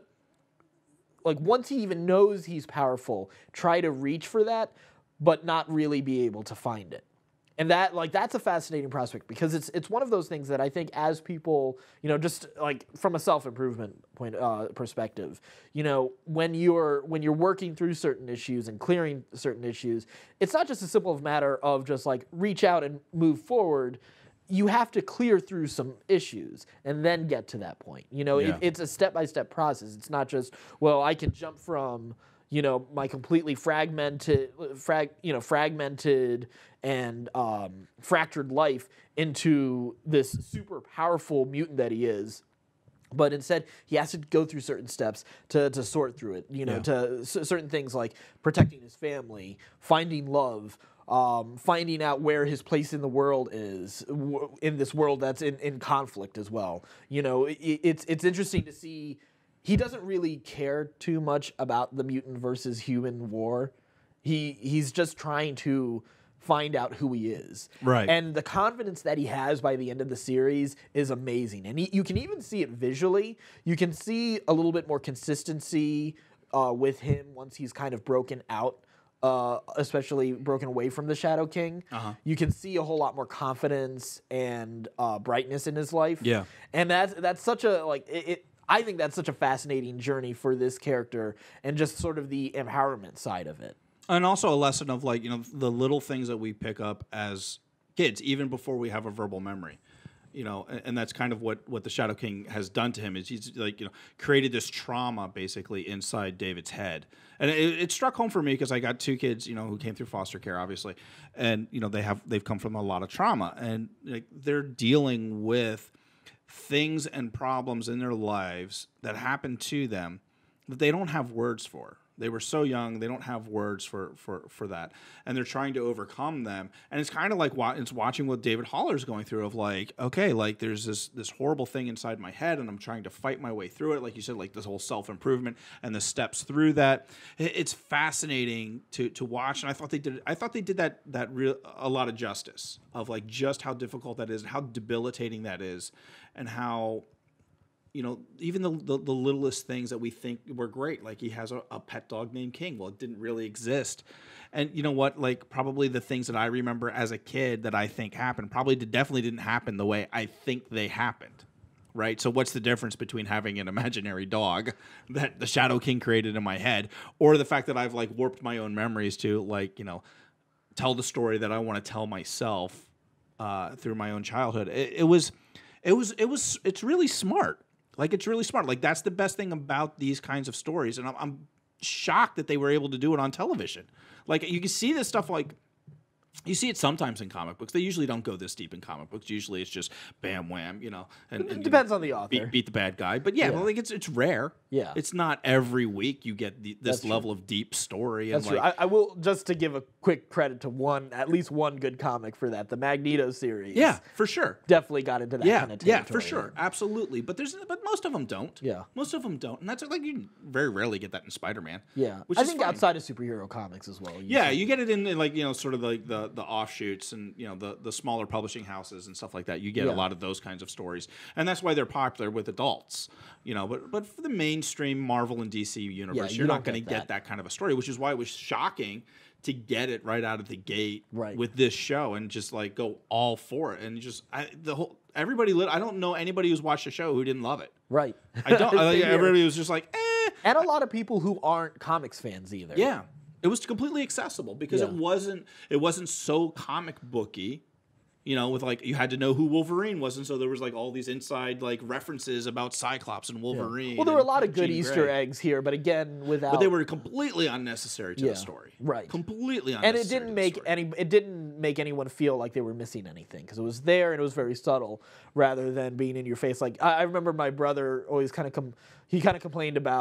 Speaker 1: like once he even knows he's powerful, try to reach for that, but not really be able to find it. And that, like, that's a fascinating prospect because it's it's one of those things that I think as people, you know, just like from a self-improvement point uh, perspective, you know, when you're when you're working through certain issues and clearing certain issues, it's not just a simple matter of just like reach out and move forward. You have to clear through some issues and then get to that point. You know,
Speaker 2: Yeah.
Speaker 1: it, it's a step-by-step process. It's not just, well, I can jump from, you know, my completely fragmented, frag, you know, fragmented and um, fractured life into this super powerful mutant that he is. But instead, he has to go through certain steps to, to sort through it, you know,
Speaker 2: Yeah.
Speaker 1: to c- certain things like protecting his family, finding love, um, finding out where his place in the world is, w- in this world that's in, in conflict as well. You know, it, it's it's interesting to see. He doesn't really care too much about the mutant versus human war. He he's just trying to find out who he is.
Speaker 2: Right.
Speaker 1: And the confidence that he has by the end of the series is amazing. And he, you can even see it visually. You can see a little bit more consistency uh, with him once he's kind of broken out, uh, especially broken away from the Shadow King.
Speaker 2: Uh-huh.
Speaker 1: You can see a whole lot more confidence and uh, brightness in his life.
Speaker 2: Yeah.
Speaker 1: And that's that's such a like it, it. I think that's such a fascinating journey for this character and just sort of the empowerment side of it.
Speaker 2: And also a lesson of like, you know, the little things that we pick up as kids, even before we have a verbal memory. You know, and, and that's kind of what, what the Shadow King has done to him is he's like, you know, created this trauma basically inside David's head. And it, it struck home for me because I got two kids, you know, who came through foster care, obviously. And, you know, they have, they've come from a lot of trauma and like they're dealing with things and problems in their lives that happen to them that they don't have words for. They were so young, they don't have words for, for, for that. And they're trying to overcome them. And it's kind of like wa- it's watching what David Haller's going through of like, okay, like there's this this horrible thing inside my head and I'm trying to fight my way through it. Like you said, like this whole self-improvement and the steps through that. It, it's fascinating to to watch. And I thought they did I thought they did that that real a lot of justice of like just how difficult that is, how debilitating that is, and how you know, even the, the the littlest things that we think were great, like he has a, a pet dog named King. Well, it didn't really exist. And you know what? Like probably the things that I remember as a kid that I think happened probably did, definitely didn't happen the way I think they happened. Right? So what's the difference between having an imaginary dog that the Shadow King created in my head or the fact that I've like warped my own memories to like, you know, tell the story that I want to tell myself uh, through my own childhood. It, it was, it was, it was, it's really smart. Like, it's really smart. Like, that's the best thing about these kinds of stories. And I'm, I'm shocked that they were able to do it on television. Like, you can see this stuff, like, you see it sometimes in comic books. They usually don't go this deep in comic books. Usually it's just bam, wham, you know. And,
Speaker 1: It
Speaker 2: and
Speaker 1: depends on the author.
Speaker 2: Beat, beat the bad guy. But, yeah,
Speaker 1: Yeah.
Speaker 2: well, like, it's it's rare.
Speaker 1: Yeah.
Speaker 2: It's not every week you get the, this
Speaker 1: That's
Speaker 2: level of deep story.
Speaker 1: That's
Speaker 2: and
Speaker 1: true.
Speaker 2: like,
Speaker 1: I, I will, just to give a quick credit to one, at least one good comic for that, the Magneto series.
Speaker 2: yeah, for sure.
Speaker 1: Definitely got into that
Speaker 2: Yeah,
Speaker 1: kind of
Speaker 2: yeah,
Speaker 1: territory.
Speaker 2: for sure, absolutely. But there's, but most of them don't.
Speaker 1: Yeah.
Speaker 2: most of them don't, and that's like you very rarely get that in Spider-Man.
Speaker 1: Yeah.
Speaker 2: which
Speaker 1: I
Speaker 2: is
Speaker 1: think
Speaker 2: fine.
Speaker 1: outside of superhero comics as well. you
Speaker 2: Yeah,
Speaker 1: see-
Speaker 2: you get it in, in like you know, sort of like the the offshoots and you know the the smaller publishing houses and stuff like that. You get
Speaker 1: Yeah.
Speaker 2: a lot of those kinds of stories, and that's why they're popular with adults. You know, but but for the mainstream Marvel and D C universe,
Speaker 1: you
Speaker 2: you're
Speaker 1: don't
Speaker 2: not going to
Speaker 1: get
Speaker 2: get
Speaker 1: that.
Speaker 2: that kind of a story, which is why it was shocking to get it right out of the gate
Speaker 1: Right.
Speaker 2: with this show and just like go all for it and just I, the whole everybody. Lit, I don't know anybody who's watched the show who didn't love it.
Speaker 1: Right.
Speaker 2: I don't. I,
Speaker 1: Same here.
Speaker 2: everybody was just like, eh.
Speaker 1: And a lot of people who aren't comics fans either.
Speaker 2: Yeah, it was completely accessible because
Speaker 1: Yeah.
Speaker 2: it wasn't it wasn't so comic booky, you know, with like you had to know who Wolverine was, and so there was like all these inside like references about Cyclops and Wolverine.
Speaker 1: Well, there were a
Speaker 2: and
Speaker 1: lot of good
Speaker 2: Jean
Speaker 1: Easter
Speaker 2: Grey.
Speaker 1: eggs here, but again, without.
Speaker 2: but they were completely unnecessary to
Speaker 1: Yeah,
Speaker 2: the story.
Speaker 1: right.
Speaker 2: Completely unnecessary.
Speaker 1: and it
Speaker 2: to
Speaker 1: didn't
Speaker 2: the
Speaker 1: make
Speaker 2: story.
Speaker 1: any. It didn't make anyone feel like they were missing anything because it was there and it was very subtle, rather than being in your face. Like I, I remember my brother always kind of com- he kind of complained about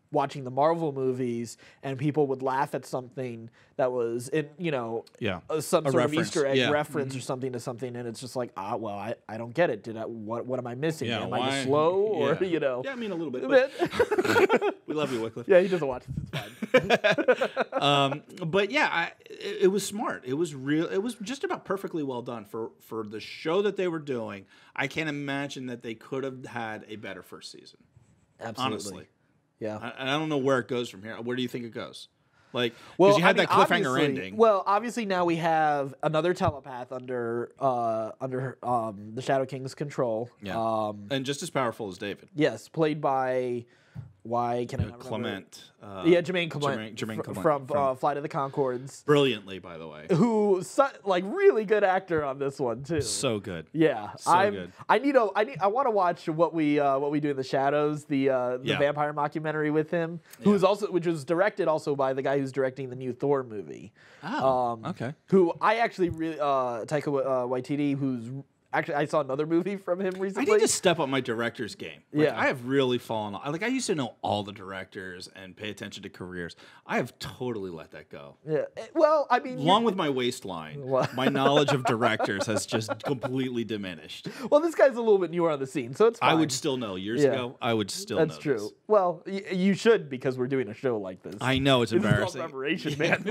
Speaker 1: watching the Marvel movies, and people would laugh at something that was in, you know,
Speaker 2: Yeah.
Speaker 1: uh, some
Speaker 2: A
Speaker 1: sort
Speaker 2: reference.
Speaker 1: of Easter egg
Speaker 2: Yeah.
Speaker 1: reference or something to something, and it's just like, ah, well, I, I don't get it. Did I what what am I missing?
Speaker 2: Yeah,
Speaker 1: am I
Speaker 2: why-
Speaker 1: just slow or
Speaker 2: yeah.
Speaker 1: you know?
Speaker 2: Yeah, I mean a little bit.
Speaker 1: A
Speaker 2: but-
Speaker 1: bit.
Speaker 2: We love you, Wycliffe.
Speaker 1: Yeah, he doesn't watch this. It's fine.
Speaker 2: um, but yeah, I, it, it was smart. It was real. It was just about perfectly well done for for the show that they were doing. I can't imagine that they could have had a better first season.
Speaker 1: Absolutely.
Speaker 2: Honestly,
Speaker 1: Yeah.
Speaker 2: I, I don't know where it goes from here. Where do you think it goes? Like, because
Speaker 1: Well,
Speaker 2: you had
Speaker 1: I mean,
Speaker 2: that cliffhanger
Speaker 1: obviously-
Speaker 2: ending.
Speaker 1: Well, obviously now we have another telepath under uh, under um, the Shadow King's control.
Speaker 2: Yeah.
Speaker 1: Um,
Speaker 2: and just as powerful as David.
Speaker 1: yes, played by why can I not remember?
Speaker 2: Clement. Uh,
Speaker 1: Yeah, Jermaine Clement,
Speaker 2: Jermaine, Jermaine
Speaker 1: fr-
Speaker 2: Clement
Speaker 1: from,
Speaker 2: from-
Speaker 1: uh, Flight of the Conchords,
Speaker 2: brilliantly, by the way.
Speaker 1: who su- like really good actor on this one too.
Speaker 2: So good.
Speaker 1: Yeah,
Speaker 2: So
Speaker 1: I'm.
Speaker 2: good.
Speaker 1: I need a. I need. I want to watch what we uh, what we do in the shadows, the uh, the
Speaker 2: Yeah.
Speaker 1: vampire mockumentary with him, who is also which was directed also by the guy who's directing the new Thor movie.
Speaker 2: Oh,
Speaker 1: Um,
Speaker 2: okay.
Speaker 1: Who I actually really uh, Taika uh, Waititi, who's actually I saw another movie from him
Speaker 2: I
Speaker 1: recently.
Speaker 2: need to step up my director's game. Like,
Speaker 1: Yeah.
Speaker 2: I have really fallen off. Like, I used to know all the directors and pay attention to careers. I have totally let that go.
Speaker 1: Yeah. eh, Well, I mean,
Speaker 2: Along with my waistline,
Speaker 1: What?
Speaker 2: my knowledge of directors has just completely diminished.
Speaker 1: well, this guy's a little bit newer on the scene, so it's fine.
Speaker 2: I would still know. Years
Speaker 1: Yeah.
Speaker 2: ago, I would still
Speaker 1: That's
Speaker 2: know
Speaker 1: true.
Speaker 2: this.
Speaker 1: Well, y- you should because we're doing a show like this.
Speaker 2: I know it's
Speaker 1: This is called
Speaker 2: embarrassing.
Speaker 1: preparation, man.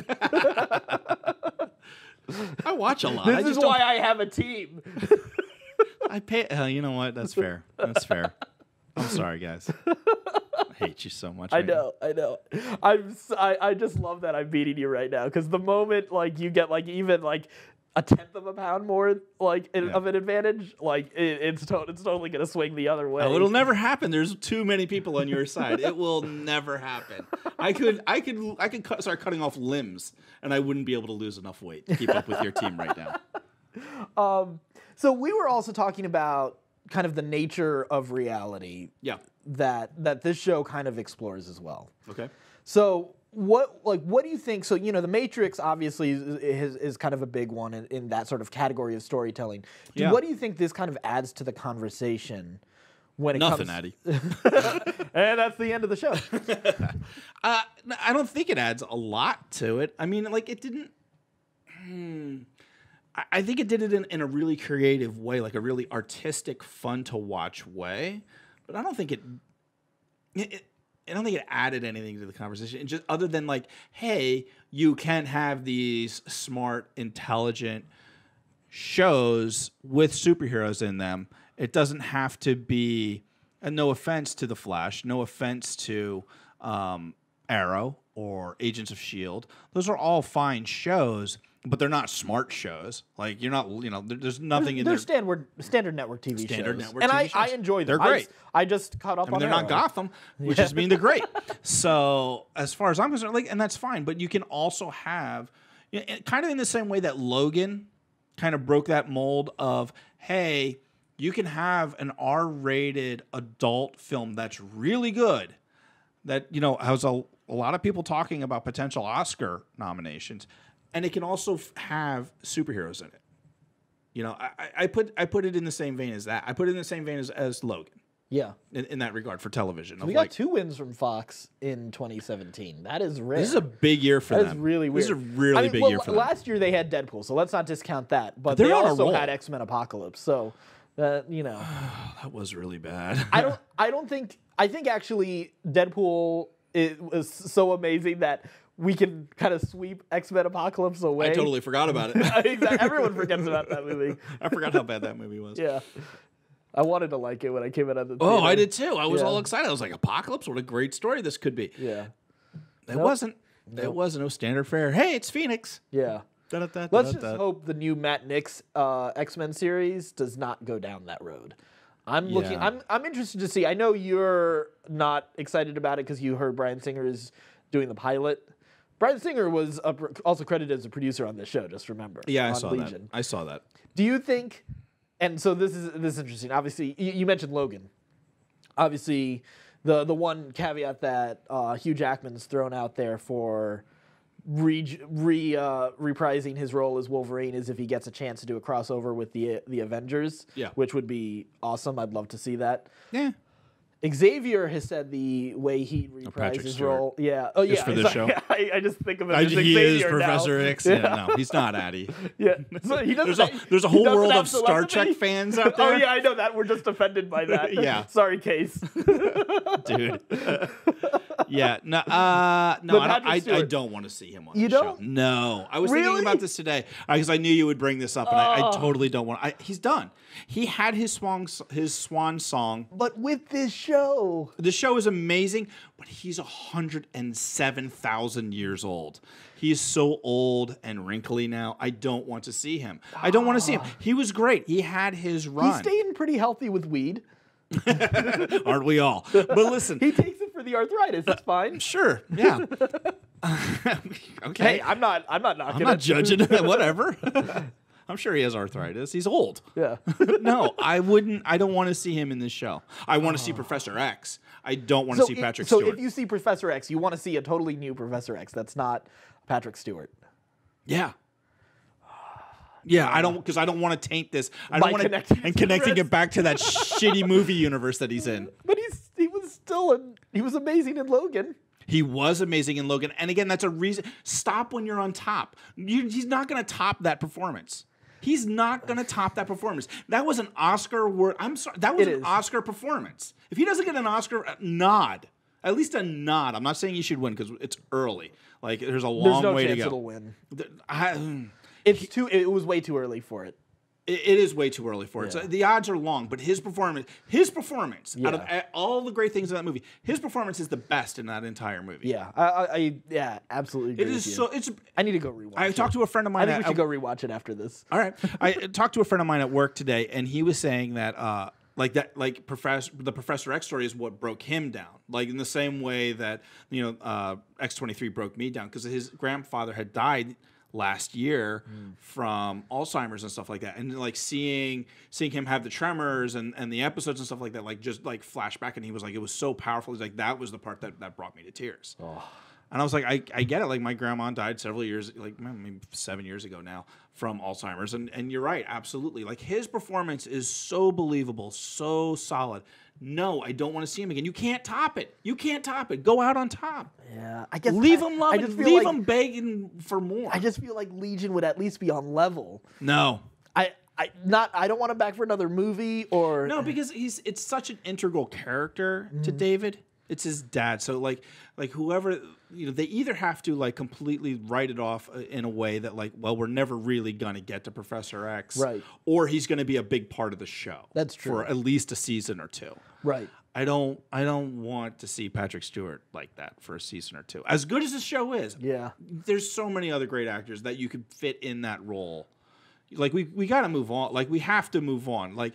Speaker 2: I watch a lot.
Speaker 1: This
Speaker 2: I
Speaker 1: is
Speaker 2: just
Speaker 1: why
Speaker 2: don't,
Speaker 1: I have a team.
Speaker 2: I pay. Uh, you know what? That's fair. That's fair. I'm sorry, guys. I hate you so much.
Speaker 1: I
Speaker 2: right now.
Speaker 1: know, I know. I'm, s- I, I just love that I'm beating you right now because the moment like you get like even like a tenth of a pound more like in,
Speaker 2: Yeah.
Speaker 1: of an advantage, like it, it's to, it's totally gonna swing the other way.
Speaker 2: Oh, it'll never happen. There's too many people on your side. It will never happen. I could, I could, I could cut, start cutting off limbs, and I wouldn't be able to lose enough weight to keep up with your team right now.
Speaker 1: Um, so we were also talking about kind of the nature of reality
Speaker 2: Yeah.
Speaker 1: that that this show kind of explores as well.
Speaker 2: Okay.
Speaker 1: So what like what do you think? So you know, The Matrix obviously is, is, is kind of a big one in, in that sort of category of storytelling. Do,
Speaker 2: Yeah.
Speaker 1: What do you think this kind of adds to the conversation when it
Speaker 2: Nothing,
Speaker 1: comes?
Speaker 2: Addy.
Speaker 1: And that's the end of the show.
Speaker 2: Uh, no, I don't think it adds a lot to it. I mean, like it didn't. Hmm, I- I think it did it in, in a really creative way, like a really artistic, fun to watch way. But I don't think it. it, it I don't think it added anything to the conversation. It just other than like, hey, you can have these smart, intelligent shows with superheroes in them. It doesn't have to be. And no offense to the Flash, no offense to um, Arrow or Agents of S H I E L D. Those are all fine shows, but they're not smart shows. Like you're not, you know, there, there's nothing in
Speaker 1: They're
Speaker 2: there.
Speaker 1: standard standard network T V
Speaker 2: Standard
Speaker 1: shows,
Speaker 2: network
Speaker 1: and
Speaker 2: T V
Speaker 1: I, I
Speaker 2: shows.
Speaker 1: enjoy them.
Speaker 2: They're
Speaker 1: I
Speaker 2: great.
Speaker 1: just, I just caught up
Speaker 2: I mean,
Speaker 1: on.
Speaker 2: they're not
Speaker 1: Arrow.
Speaker 2: Gotham, which just mean they're great. So as far as I'm concerned, like, and that's fine. But you can also have, you know, kind of in the same way that Logan kind of broke that mold of, hey, you can have an R-rated adult film that's really good, that you know has a, a lot of people talking about potential Oscar nominations, and it can also f- have superheroes in it. You know, I, I- I put I put it in the same vein as that. I put it in the same vein as, as Logan.
Speaker 1: Yeah,
Speaker 2: In, in that regard for television.
Speaker 1: we
Speaker 2: Of
Speaker 1: got
Speaker 2: like,
Speaker 1: two wins from Fox in twenty seventeen. That is rare.
Speaker 2: this is a big year for
Speaker 1: That
Speaker 2: them.
Speaker 1: is really weird.
Speaker 2: This is a really
Speaker 1: I mean,
Speaker 2: big
Speaker 1: well,
Speaker 2: year for them.
Speaker 1: last year they had Deadpool, so let's not discount that. But
Speaker 2: They're
Speaker 1: they
Speaker 2: on a
Speaker 1: also
Speaker 2: roll.
Speaker 1: had X-Men Apocalypse, so uh, you know,
Speaker 2: That was really bad.
Speaker 1: I don't, I don't think, I think actually Deadpool it was so amazing that we can kind of sweep X-Men Apocalypse away.
Speaker 2: I totally forgot about it.
Speaker 1: Exactly. Everyone forgets about that movie.
Speaker 2: I forgot how bad that movie was.
Speaker 1: Yeah, I wanted to like it when I came out of the.
Speaker 2: Oh,
Speaker 1: theater.
Speaker 2: I did too. I was
Speaker 1: Yeah.
Speaker 2: all excited. I was like, Apocalypse? What a great story this could be.
Speaker 1: Yeah,
Speaker 2: It
Speaker 1: Nope.
Speaker 2: wasn't. It wasn't. No standard fare. Hey, it's Phoenix.
Speaker 1: yeah.
Speaker 2: Da-da-da,
Speaker 1: Let's just
Speaker 2: da-da-da.
Speaker 1: hope the new Matt Nix uh, X-Men series does not go down that road. I'm looking.
Speaker 2: Yeah.
Speaker 1: I'm. I'm interested to see. I know you're not excited about it because you heard Bryan Singer is doing the pilot. Bryan Singer was a, pro- also credited as a producer on this show. Just remember.
Speaker 2: Yeah, I
Speaker 1: on
Speaker 2: saw
Speaker 1: Legion.
Speaker 2: that. I saw that.
Speaker 1: Do you think? And so this is this is interesting. Obviously, you, you mentioned Logan. Obviously, the the one caveat that uh, Hugh Jackman's thrown out there for re, re uh, reprising his role as Wolverine is if he gets a chance to do a crossover with the the Avengers.
Speaker 2: Yeah.
Speaker 1: Which would be awesome. I'd love to see that.
Speaker 2: Yeah.
Speaker 1: Xavier has said the way he reprises his
Speaker 2: Stewart.
Speaker 1: role. Yeah. Oh, yeah.
Speaker 2: Just for this
Speaker 1: exactly.
Speaker 2: show.
Speaker 1: I, I just think of him
Speaker 2: I,
Speaker 1: as
Speaker 2: he
Speaker 1: Xavier
Speaker 2: is
Speaker 1: now.
Speaker 2: Professor X. Yeah. Yeah, no, he's not Addy.
Speaker 1: Yeah. So he
Speaker 2: There's
Speaker 1: doesn't.
Speaker 2: a, there's a
Speaker 1: he
Speaker 2: whole
Speaker 1: doesn't
Speaker 2: world
Speaker 1: have
Speaker 2: of Star
Speaker 1: telepathy.
Speaker 2: Trek fans out there.
Speaker 1: Oh, yeah, I know that. We're just offended by that.
Speaker 2: Yeah.
Speaker 1: Sorry, Case.
Speaker 2: Dude. Yeah. No, uh, no I, don't, I, I
Speaker 1: Stewart.
Speaker 2: don't want to see him on
Speaker 1: You
Speaker 2: the show.
Speaker 1: don't?
Speaker 2: No. I was
Speaker 1: Really?
Speaker 2: thinking about this today because I knew you would bring this up, and I, I
Speaker 1: Oh.
Speaker 2: totally don't want I, He's done. He had his swan, his swan song.
Speaker 1: But with this show.
Speaker 2: The show is amazing, but he's one hundred seven thousand years old. He's so old and wrinkly now. I don't want to see him. I don't want to see him. He was great. He had his run.
Speaker 1: He's staying pretty healthy with weed.
Speaker 2: Aren't we all? But listen.
Speaker 1: He takes it for the arthritis. It's fine.
Speaker 2: Sure. Yeah. Okay.
Speaker 1: Hey, I'm not. I'm not knocking.
Speaker 2: I'm not
Speaker 1: it.
Speaker 2: judging. Whatever. I'm sure he has arthritis. He's old.
Speaker 1: Yeah.
Speaker 2: No, I wouldn't. I don't want to see him in this show. I want to see Professor X. I don't want to
Speaker 1: So,
Speaker 2: see Patrick
Speaker 1: i- so
Speaker 2: Stewart.
Speaker 1: if you see Professor X, you want to see a totally new Professor X. That's not Patrick Stewart.
Speaker 2: Yeah. Yeah, I don't because I don't want to taint this. I
Speaker 1: By
Speaker 2: don't want to
Speaker 1: connecting
Speaker 2: and
Speaker 1: to
Speaker 2: connecting
Speaker 1: the
Speaker 2: it back to that shitty movie universe that he's in.
Speaker 1: But he's he was still in, he was amazing in Logan.
Speaker 2: He was amazing in Logan, and again, that's a reason. Stop when you're on top. You, he's not going to top that performance. He's not going to top that performance. That was an Oscar word. I'm sorry. That was
Speaker 1: It
Speaker 2: an
Speaker 1: is.
Speaker 2: Oscar performance. If he doesn't get an Oscar uh, nod, at least a nod. I'm not saying he should win because it's early. Like there's a long
Speaker 1: There's no
Speaker 2: way
Speaker 1: chance
Speaker 2: to go.
Speaker 1: it'll win.
Speaker 2: Th- I-
Speaker 1: It's too. It was way too early for it.
Speaker 2: It, it is way too early for it. So
Speaker 1: Yeah.
Speaker 2: the odds are long, but his performance, his performance, out of
Speaker 1: Yeah.
Speaker 2: a- all the great things in that movie, his performance is the best in that entire movie.
Speaker 1: Yeah, I, I, I yeah, absolutely. Agree
Speaker 2: It
Speaker 1: with
Speaker 2: is
Speaker 1: you.
Speaker 2: so. It's.
Speaker 1: I need to go rewatch.
Speaker 2: I
Speaker 1: it.
Speaker 2: talked to a friend of
Speaker 1: I
Speaker 2: mine.
Speaker 1: think we
Speaker 2: at-
Speaker 1: should go rewatch it after this.
Speaker 2: All right. I talked to a friend of mine at work today, and he was saying that, uh, like that, like Professor, the Professor X story is what broke him down. Like in the same way that you know uh, X twenty-three broke me down because his grandfather had died last year
Speaker 1: Mm.
Speaker 2: from Alzheimer's and stuff like that, and like seeing seeing him have the tremors and, and the episodes and stuff like that, like just like flashback, and he was like, it was so powerful. He's like, that was the part that, that brought me to tears.
Speaker 1: Oh.
Speaker 2: And I was like, I, I get it. Like my grandma died several years, like maybe seven years ago now from Alzheimer's. And and you're right, absolutely. Like his performance is so believable, so solid. No, I don't want to see him again. You can't top it. You can't top it. Go out on top.
Speaker 1: Yeah, I guess
Speaker 2: Leave
Speaker 1: I,
Speaker 2: him
Speaker 1: I
Speaker 2: loving.
Speaker 1: just feel
Speaker 2: Leave
Speaker 1: like,
Speaker 2: him begging for more.
Speaker 1: I just feel like Legion would at least be on level.
Speaker 2: no.
Speaker 1: I, I not. I don't want him back for another movie or
Speaker 2: No, because he's it's such an integral character to David. It's his dad. So like like whoever you know, they either have to like completely write it off uh, in a way that like, well, we're never really gonna get to Professor X,
Speaker 1: Right.
Speaker 2: or he's gonna be a big part of the show.
Speaker 1: That's true.
Speaker 2: For at least a season or two.
Speaker 1: right.
Speaker 2: I don't I don't want to see Patrick Stewart like that for a season or two. As good as the show is,
Speaker 1: Yeah.
Speaker 2: there's so many other great actors that you could fit in that role. Like we we got to move on. Like we have to move on. Like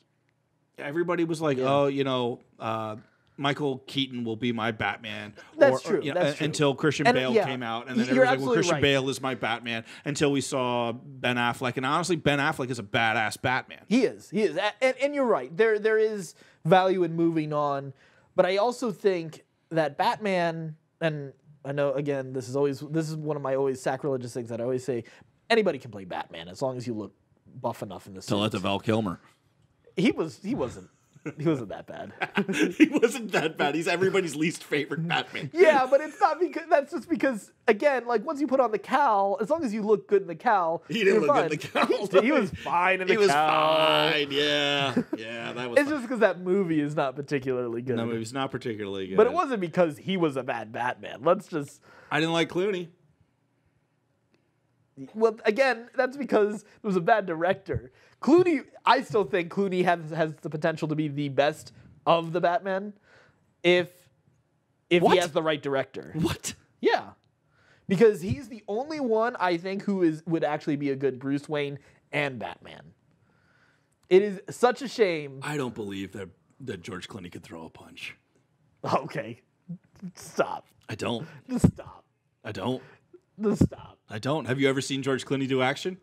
Speaker 2: everybody was like, oh, you know, uh, Michael Keaton will be my Batman.
Speaker 1: That's
Speaker 2: or,
Speaker 1: true,
Speaker 2: Or, you know,
Speaker 1: that's true.
Speaker 2: Until Christian
Speaker 1: And,
Speaker 2: Bale
Speaker 1: yeah,
Speaker 2: came out, and then
Speaker 1: you're
Speaker 2: everybody's like, well,
Speaker 1: absolutely
Speaker 2: Christian
Speaker 1: right.
Speaker 2: Bale is my Batman. Until we saw Ben Affleck, and honestly, Ben Affleck is a badass Batman.
Speaker 1: He is. He is. A- And, and you're right. There there is value in moving on, but I also think that Batman, and I know again this is always this is one of my always sacrilegious things that I always say. Anybody can play Batman as long as you look buff enough in the suit.
Speaker 2: Val Kilmer.
Speaker 1: He was. He wasn't. He wasn't that bad.
Speaker 2: He wasn't that bad. He's everybody's least favorite Batman.
Speaker 1: Yeah, but it's not because that's just because again, like once you put on the cowl, as long as you look good in the cowl,
Speaker 2: He didn't
Speaker 1: you're
Speaker 2: look
Speaker 1: fine.
Speaker 2: good in the cowl.
Speaker 1: He, did- he was fine in the
Speaker 2: He was
Speaker 1: cowl.
Speaker 2: fine. Yeah, yeah, that was.
Speaker 1: It's just because that movie is not particularly good.
Speaker 2: No, movie's not particularly good.
Speaker 1: But it wasn't because he was a bad Batman. Let's just.
Speaker 2: I didn't like Clooney.
Speaker 1: Well, again, that's because it was a bad director. Clooney, I still think Clooney has has the potential to be the best of the Batman, if if
Speaker 2: What?
Speaker 1: he has the right director.
Speaker 2: What?
Speaker 1: Yeah, because he's the only one I think who is would actually be a good Bruce Wayne and Batman. It is such a shame.
Speaker 2: I don't believe that that George Clooney could throw a punch.
Speaker 1: Okay, stop.
Speaker 2: I don't.
Speaker 1: Just stop.
Speaker 2: I don't.
Speaker 1: Just stop.
Speaker 2: I don't. Have you ever seen George Clooney do action?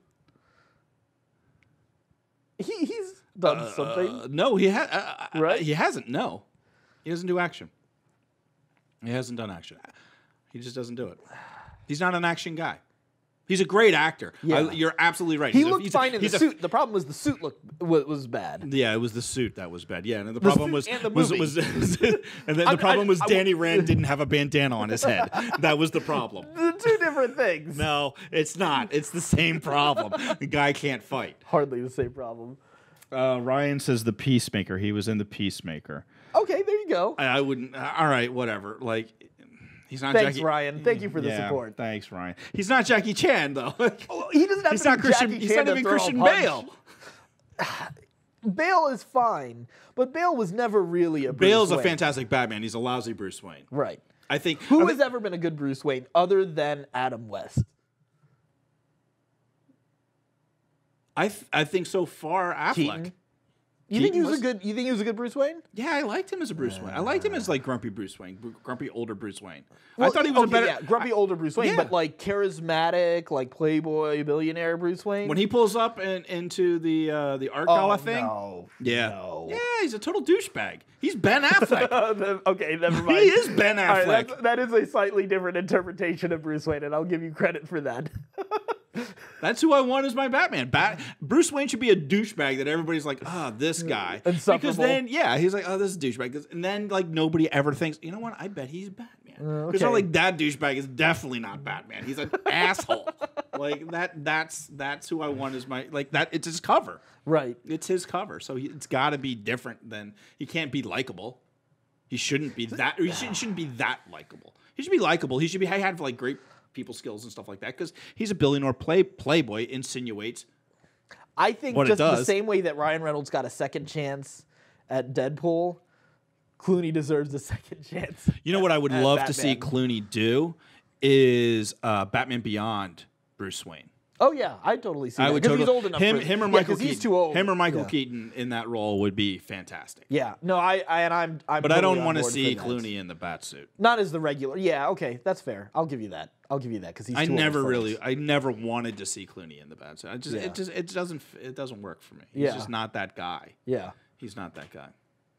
Speaker 1: He he's done something.
Speaker 2: Uh, no, he ha- uh,
Speaker 1: Right?
Speaker 2: He hasn't. No, he doesn't do action. He hasn't done action. He just doesn't do it. He's not an action guy. He's a great actor.
Speaker 1: Yeah.
Speaker 2: I, you're absolutely right.
Speaker 1: He
Speaker 2: he's
Speaker 1: looked
Speaker 2: a, he's
Speaker 1: fine
Speaker 2: a,
Speaker 1: in the
Speaker 2: he's
Speaker 1: suit. The problem was the suit looked was, was bad.
Speaker 2: Yeah, it was the suit that was bad. Yeah, and the problem
Speaker 1: suit
Speaker 2: was
Speaker 1: and the
Speaker 2: was,
Speaker 1: movie.
Speaker 2: was, was and then the
Speaker 1: I-
Speaker 2: problem
Speaker 1: I-
Speaker 2: was
Speaker 1: I-
Speaker 2: Danny Rand didn't have a bandana on his head. That was the problem.
Speaker 1: The two different things.
Speaker 2: No, it's not. It's the same problem. The guy can't fight.
Speaker 1: Hardly the same problem.
Speaker 2: Uh, Ryan says the Peacemaker. He was in the Peacemaker.
Speaker 1: Okay, there you go.
Speaker 2: I, I wouldn't. Uh, all right, whatever. Like, he's not.
Speaker 1: Thanks,
Speaker 2: Jackie,
Speaker 1: Ryan. Thank you for the
Speaker 2: Yeah,
Speaker 1: support.
Speaker 2: Thanks, Ryan. He's not Jackie Chan though.
Speaker 1: Oh, he doesn't have
Speaker 2: he's
Speaker 1: to
Speaker 2: not
Speaker 1: be
Speaker 2: Christian.
Speaker 1: Jackie
Speaker 2: He's
Speaker 1: Chan
Speaker 2: not
Speaker 1: to
Speaker 2: even
Speaker 1: throw a
Speaker 2: Christian
Speaker 1: punch.
Speaker 2: Bale.
Speaker 1: Bale is fine, but Bale was never really a Bruce
Speaker 2: Bale's a
Speaker 1: Wayne.
Speaker 2: fantastic Batman. He's a lousy Bruce Wayne.
Speaker 1: Right.
Speaker 2: I think.
Speaker 1: Who
Speaker 2: I
Speaker 1: has
Speaker 2: think,
Speaker 1: ever been a good Bruce Wayne other than Adam West?
Speaker 2: I th- I think so far Affleck.
Speaker 1: Keaton? You think he
Speaker 2: Keaton
Speaker 1: was, a
Speaker 2: was-
Speaker 1: good? You think he was a good Bruce Wayne?
Speaker 2: Yeah, I liked him as a Bruce Wayne. I liked him as like grumpy Bruce Wayne, gr- grumpy older Bruce Wayne.
Speaker 1: Well,
Speaker 2: I thought he was
Speaker 1: okay,
Speaker 2: a better.
Speaker 1: yeah, grumpy older Bruce Wayne,
Speaker 2: yeah.
Speaker 1: but like charismatic, like playboy billionaire Bruce Wayne.
Speaker 2: When he pulls up in, into the uh, the art
Speaker 1: oh,
Speaker 2: gala thing,
Speaker 1: no,
Speaker 2: yeah,
Speaker 1: no.
Speaker 2: yeah, he's a total douchebag. He's Ben Affleck.
Speaker 1: Okay, never mind.
Speaker 2: He is Ben
Speaker 1: All right,
Speaker 2: Affleck.
Speaker 1: that's- that is a slightly different interpretation of Bruce Wayne, and I'll give you credit for that.
Speaker 2: That's who I want as my Batman. Bat- Bruce Wayne should be a douchebag that everybody's like, ah, this guy. Because
Speaker 1: Insufferable.
Speaker 2: then, yeah, he's like, oh, this is a douchebag. And then, like, nobody ever thinks, you know what? I bet he's Batman. Because
Speaker 1: Uh, okay.
Speaker 2: they're like, that douchebag is definitely not Batman. He's an asshole. Like that. That's that's who I want as my like that. It's his cover.
Speaker 1: Right.
Speaker 2: It's his cover, so he, it's got to be different than he can't be likable. He shouldn't be that. Or he shouldn't, shouldn't be that likable. He should be likable. He should be. He had like great people skills and stuff like that because he's a billionaire play playboy. Insinuates.
Speaker 1: I think
Speaker 2: What it
Speaker 1: just the
Speaker 2: does.
Speaker 1: same way that Ryan Reynolds got a second chance at Deadpool, Clooney deserves a second chance.
Speaker 2: You know what I would
Speaker 1: at
Speaker 2: love to see
Speaker 1: Batman.
Speaker 2: Clooney do is uh, Batman Beyond Bruce Wayne.
Speaker 1: Oh yeah, I totally see
Speaker 2: I
Speaker 1: that
Speaker 2: would
Speaker 1: because
Speaker 2: totally
Speaker 1: he's old enough.
Speaker 2: him
Speaker 1: for,
Speaker 2: him or
Speaker 1: yeah,
Speaker 2: Michael
Speaker 1: 'cause
Speaker 2: Keaton.
Speaker 1: he's too old.
Speaker 2: Him or Michael
Speaker 1: yeah.
Speaker 2: Keaton in that role would be fantastic.
Speaker 1: Yeah, no, I, I and I'm, I'm
Speaker 2: But I
Speaker 1: totally
Speaker 2: don't
Speaker 1: on
Speaker 2: want to
Speaker 1: board
Speaker 2: see
Speaker 1: for that.
Speaker 2: Clooney in the Batsuit.
Speaker 1: Not as the regular. Yeah, okay, that's fair. I'll give you that. I'll give you that because he's.
Speaker 2: I
Speaker 1: too old
Speaker 2: never
Speaker 1: for
Speaker 2: really,
Speaker 1: it.
Speaker 2: I never wanted to see Clooney in the Batsuit. I just,
Speaker 1: Yeah.
Speaker 2: it just, it doesn't, it doesn't work for me. He's
Speaker 1: Yeah.
Speaker 2: just not that guy.
Speaker 1: Yeah.
Speaker 2: He's not that guy.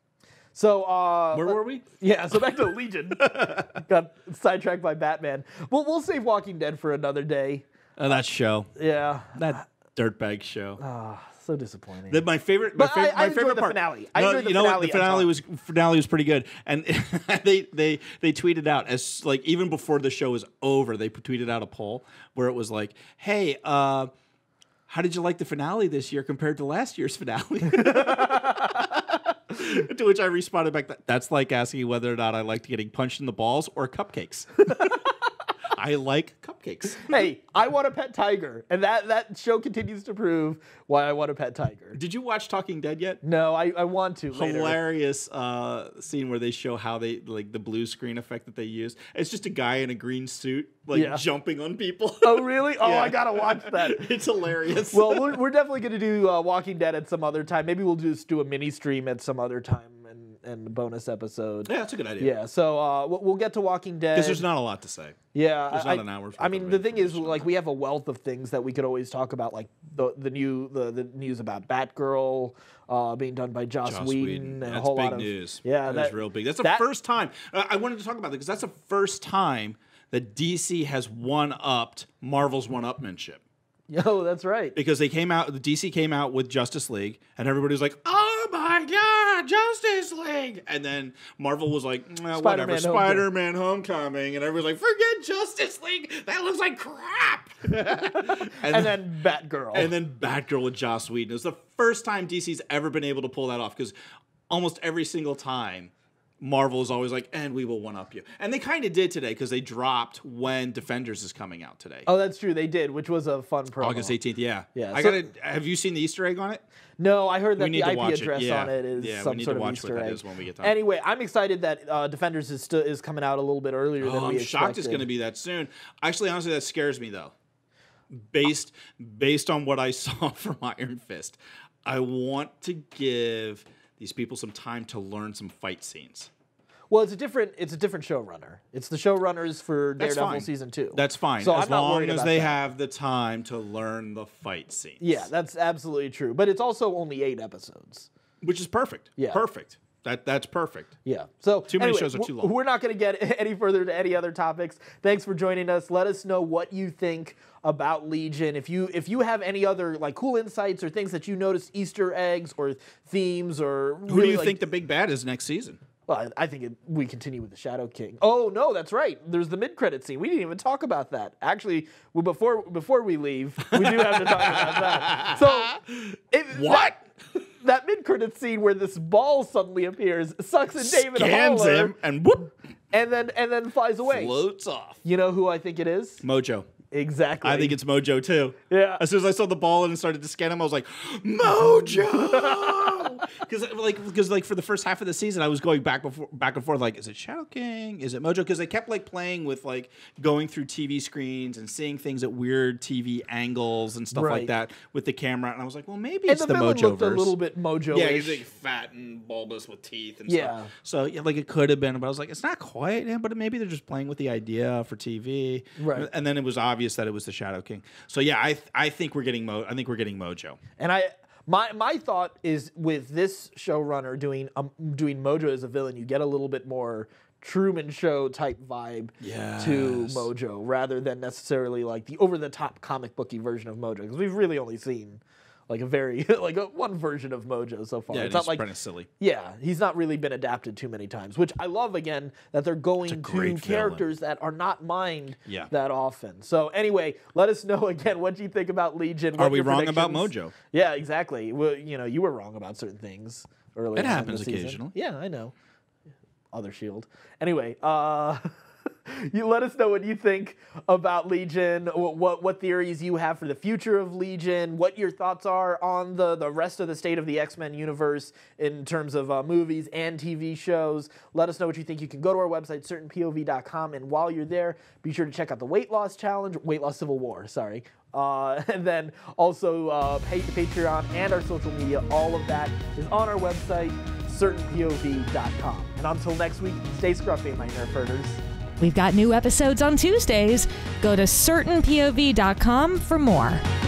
Speaker 1: So uh,
Speaker 2: Where
Speaker 1: let-
Speaker 2: were we?
Speaker 1: Yeah, so back to Legion. Got sidetracked by Batman. Well, we'll save Walking Dead for another day.
Speaker 2: Oh, that show,
Speaker 1: Yeah.
Speaker 2: that dirtbag show.
Speaker 1: Ah, so disappointing.
Speaker 2: The, my favorite, my,
Speaker 1: But
Speaker 2: favorite,
Speaker 1: I- I
Speaker 2: my
Speaker 1: enjoyed
Speaker 2: favorite
Speaker 1: the
Speaker 2: part.
Speaker 1: finale. I
Speaker 2: No,
Speaker 1: enjoyed the
Speaker 2: you know what?
Speaker 1: finale
Speaker 2: The
Speaker 1: a
Speaker 2: finale
Speaker 1: ton.
Speaker 2: was finale was pretty good, and they they they tweeted out as like even before the show was over, they tweeted out a poll where it was like, "Hey, uh, how did you like the finale this year compared to last year's finale?" To which I responded back, that, "That's like asking whether or not I liked getting punched in the balls or cupcakes." I like cupcakes.
Speaker 1: Hey, I want a pet tiger, and that, that show continues to prove why I want a pet tiger.
Speaker 2: Did you watch Talking Dead yet?
Speaker 1: No, I, I want to later.
Speaker 2: Hilarious uh, scene where they show how they like the blue screen effect that they use. It's just a guy in a green suit like
Speaker 1: Yeah.
Speaker 2: jumping on people.
Speaker 1: Oh, really? Oh,
Speaker 2: Yeah.
Speaker 1: I gotta watch that.
Speaker 2: It's hilarious.
Speaker 1: Well, we're, we're definitely gonna do uh, Walking Dead at some other time. Maybe we'll just do a mini stream at some other time and and a bonus episode.
Speaker 2: yeah, that's a good idea.
Speaker 1: Yeah, so uh, we'll we'll get to Walking Dead.
Speaker 2: Because there's not a lot to say.
Speaker 1: Yeah,
Speaker 2: There's
Speaker 1: I,
Speaker 2: not an hour's worth
Speaker 1: I mean,
Speaker 2: of
Speaker 1: the thing is,
Speaker 2: information.
Speaker 1: like, we have a wealth of things that we could always talk about, like the the new the, the news about Batgirl uh, being done by Joss,
Speaker 2: Joss
Speaker 1: Whedon,
Speaker 2: Whedon.
Speaker 1: and
Speaker 2: That's
Speaker 1: a whole
Speaker 2: big
Speaker 1: lot of
Speaker 2: news.
Speaker 1: Yeah,
Speaker 2: that,
Speaker 1: that
Speaker 2: is real big. That's the
Speaker 1: that-
Speaker 2: first time uh, I wanted to talk about that because that's the first time that D C has one-upped Marvel's one-upmanship.
Speaker 1: Yo, that's right.
Speaker 2: Because they came out, the D C came out with Justice League, and everybody was like, "Oh my God, Justice League!" And then Marvel was like, well, "Whatever,
Speaker 1: Spider-Man Homecoming.
Speaker 2: Spider-Man: Homecoming," and everybody's like, "Forget Justice League, that looks like crap." and,
Speaker 1: And then Batgirl.
Speaker 2: and then Batgirl with Joss Whedon. It was the first time D C's ever been able to pull that off because almost every single time Marvel is always like, "And we will one up you," and they kind of did today because they dropped when Defenders is coming out today.
Speaker 1: Oh, that's true. They did, which was a fun promo.
Speaker 2: August eighteenth, yeah.
Speaker 1: Yeah,
Speaker 2: I
Speaker 1: so-
Speaker 2: gotta. Have you seen the Easter egg on it?
Speaker 1: No, I heard that
Speaker 2: We need
Speaker 1: the
Speaker 2: to
Speaker 1: I P
Speaker 2: watch it,
Speaker 1: address
Speaker 2: yeah.
Speaker 1: on it is
Speaker 2: Yeah, we
Speaker 1: some
Speaker 2: need
Speaker 1: sort
Speaker 2: to
Speaker 1: of
Speaker 2: watch
Speaker 1: Easter
Speaker 2: what that
Speaker 1: egg.
Speaker 2: is when we get time.
Speaker 1: Anyway, I'm excited that uh, Defenders is still is coming out a little bit earlier than
Speaker 2: Oh,
Speaker 1: we
Speaker 2: I'm shocked
Speaker 1: expected.
Speaker 2: it's going to be that soon. Actually, honestly, that scares me though. Based based on what I saw from Iron Fist, I want to give these people some time to learn some fight scenes.
Speaker 1: Well, it's a different it's a different showrunner. It's the showrunners for
Speaker 2: That's
Speaker 1: Daredevil
Speaker 2: fine.
Speaker 1: season two.
Speaker 2: That's fine.
Speaker 1: So
Speaker 2: as
Speaker 1: I'm not
Speaker 2: long
Speaker 1: worried
Speaker 2: as
Speaker 1: about
Speaker 2: they
Speaker 1: that.
Speaker 2: have the time to learn the fight scenes.
Speaker 1: Yeah, that's absolutely true. But it's also only eight episodes.
Speaker 2: Which is perfect.
Speaker 1: Yeah.
Speaker 2: Perfect. That that's perfect.
Speaker 1: Yeah. So
Speaker 2: too many
Speaker 1: anyway,
Speaker 2: shows are too long.
Speaker 1: We're not going to get any further to any other topics. Thanks for joining us. Let us know what you think about Legion. If you if you have any other like cool insights or things that you noticed, Easter eggs or themes, or
Speaker 2: who
Speaker 1: really,
Speaker 2: do you
Speaker 1: like,
Speaker 2: think the big bad is next season?
Speaker 1: Well, I think it, we continue with the Shadow King. Oh no, that's right. There's the mid-credit scene. We didn't even talk about that. Actually, well, before before we leave, we do have to talk about that. So, it,
Speaker 2: what?
Speaker 1: That, that mid-credit scene where this ball suddenly appears, sucks in David
Speaker 2: Scans
Speaker 1: Haller,
Speaker 2: him and whoop,
Speaker 1: and then and then flies away.
Speaker 2: floats off.
Speaker 1: You know who I think it is?
Speaker 2: Mojo.
Speaker 1: Exactly.
Speaker 2: I think it's Mojo too.
Speaker 1: Yeah.
Speaker 2: As soon as I saw the ball and started to scan him, I was like, Mojo. Because like, because like for the first half of the season, I was going back before, back and forth. Like, is it Shadow King? Is it Mojo? Because they kept like playing with like going through T V screens and seeing things at weird T V angles and stuff
Speaker 1: Right.
Speaker 2: like that with the camera. And I was like, well, maybe
Speaker 1: and
Speaker 2: it's
Speaker 1: the,
Speaker 2: the,
Speaker 1: villain
Speaker 2: Mojo
Speaker 1: looked a
Speaker 2: verse.
Speaker 1: little bit Mojo-ish.
Speaker 2: Yeah, he's like fat and bulbous with teeth and
Speaker 1: Yeah.
Speaker 2: stuff. So yeah, like it could have been, but I was like, it's not quite. Yeah, but maybe they're just playing with the idea for T V.
Speaker 1: Right.
Speaker 2: And then it was obvious that it was the Shadow King. So yeah, I th- I think we're getting Mo. I think we're getting Mojo.
Speaker 1: And I, my my thought is with this showrunner doing um, doing Mojo as a villain, you get a little bit more Truman Show type vibe
Speaker 2: Yes.
Speaker 1: to Mojo, rather than necessarily like the over the top comic booky version of Mojo, because we've really only seen like a very like a, one version of Mojo so far.
Speaker 2: Yeah,
Speaker 1: it's
Speaker 2: it's
Speaker 1: not like
Speaker 2: kind of silly.
Speaker 1: yeah, he's not really been adapted too many times, which I love, again, that they're going to
Speaker 2: great
Speaker 1: characters that are not mined
Speaker 2: Yeah.
Speaker 1: that often. So anyway, let us know again what you think about Legion.
Speaker 2: Are
Speaker 1: what
Speaker 2: we
Speaker 1: your
Speaker 2: wrong about
Speaker 1: predictions-
Speaker 2: Mojo?
Speaker 1: Yeah, exactly. Well, you know, you were wrong about certain things earlier.
Speaker 2: It
Speaker 1: on in
Speaker 2: happens
Speaker 1: the season.
Speaker 2: occasionally.
Speaker 1: Yeah, I know. Other Shield. Anyway, uh... you let us know what you think about Legion, what, what what theories you have for the future of Legion, what your thoughts are on the, the rest of the state of the X-Men universe in terms of uh, movies and T V shows. Let us know what you think. You can go to our website, certain P O V dot com, and while you're there, be sure to check out the Weight Loss Challenge, Weight Loss Civil War, sorry. Uh, and then also uh, pay, Patreon and our social media. All of that is on our website, certain P O V dot com. And until next week, stay scruffy, my nerf herders.
Speaker 3: We've got new episodes on Tuesdays. Go to certain P O V dot com for more.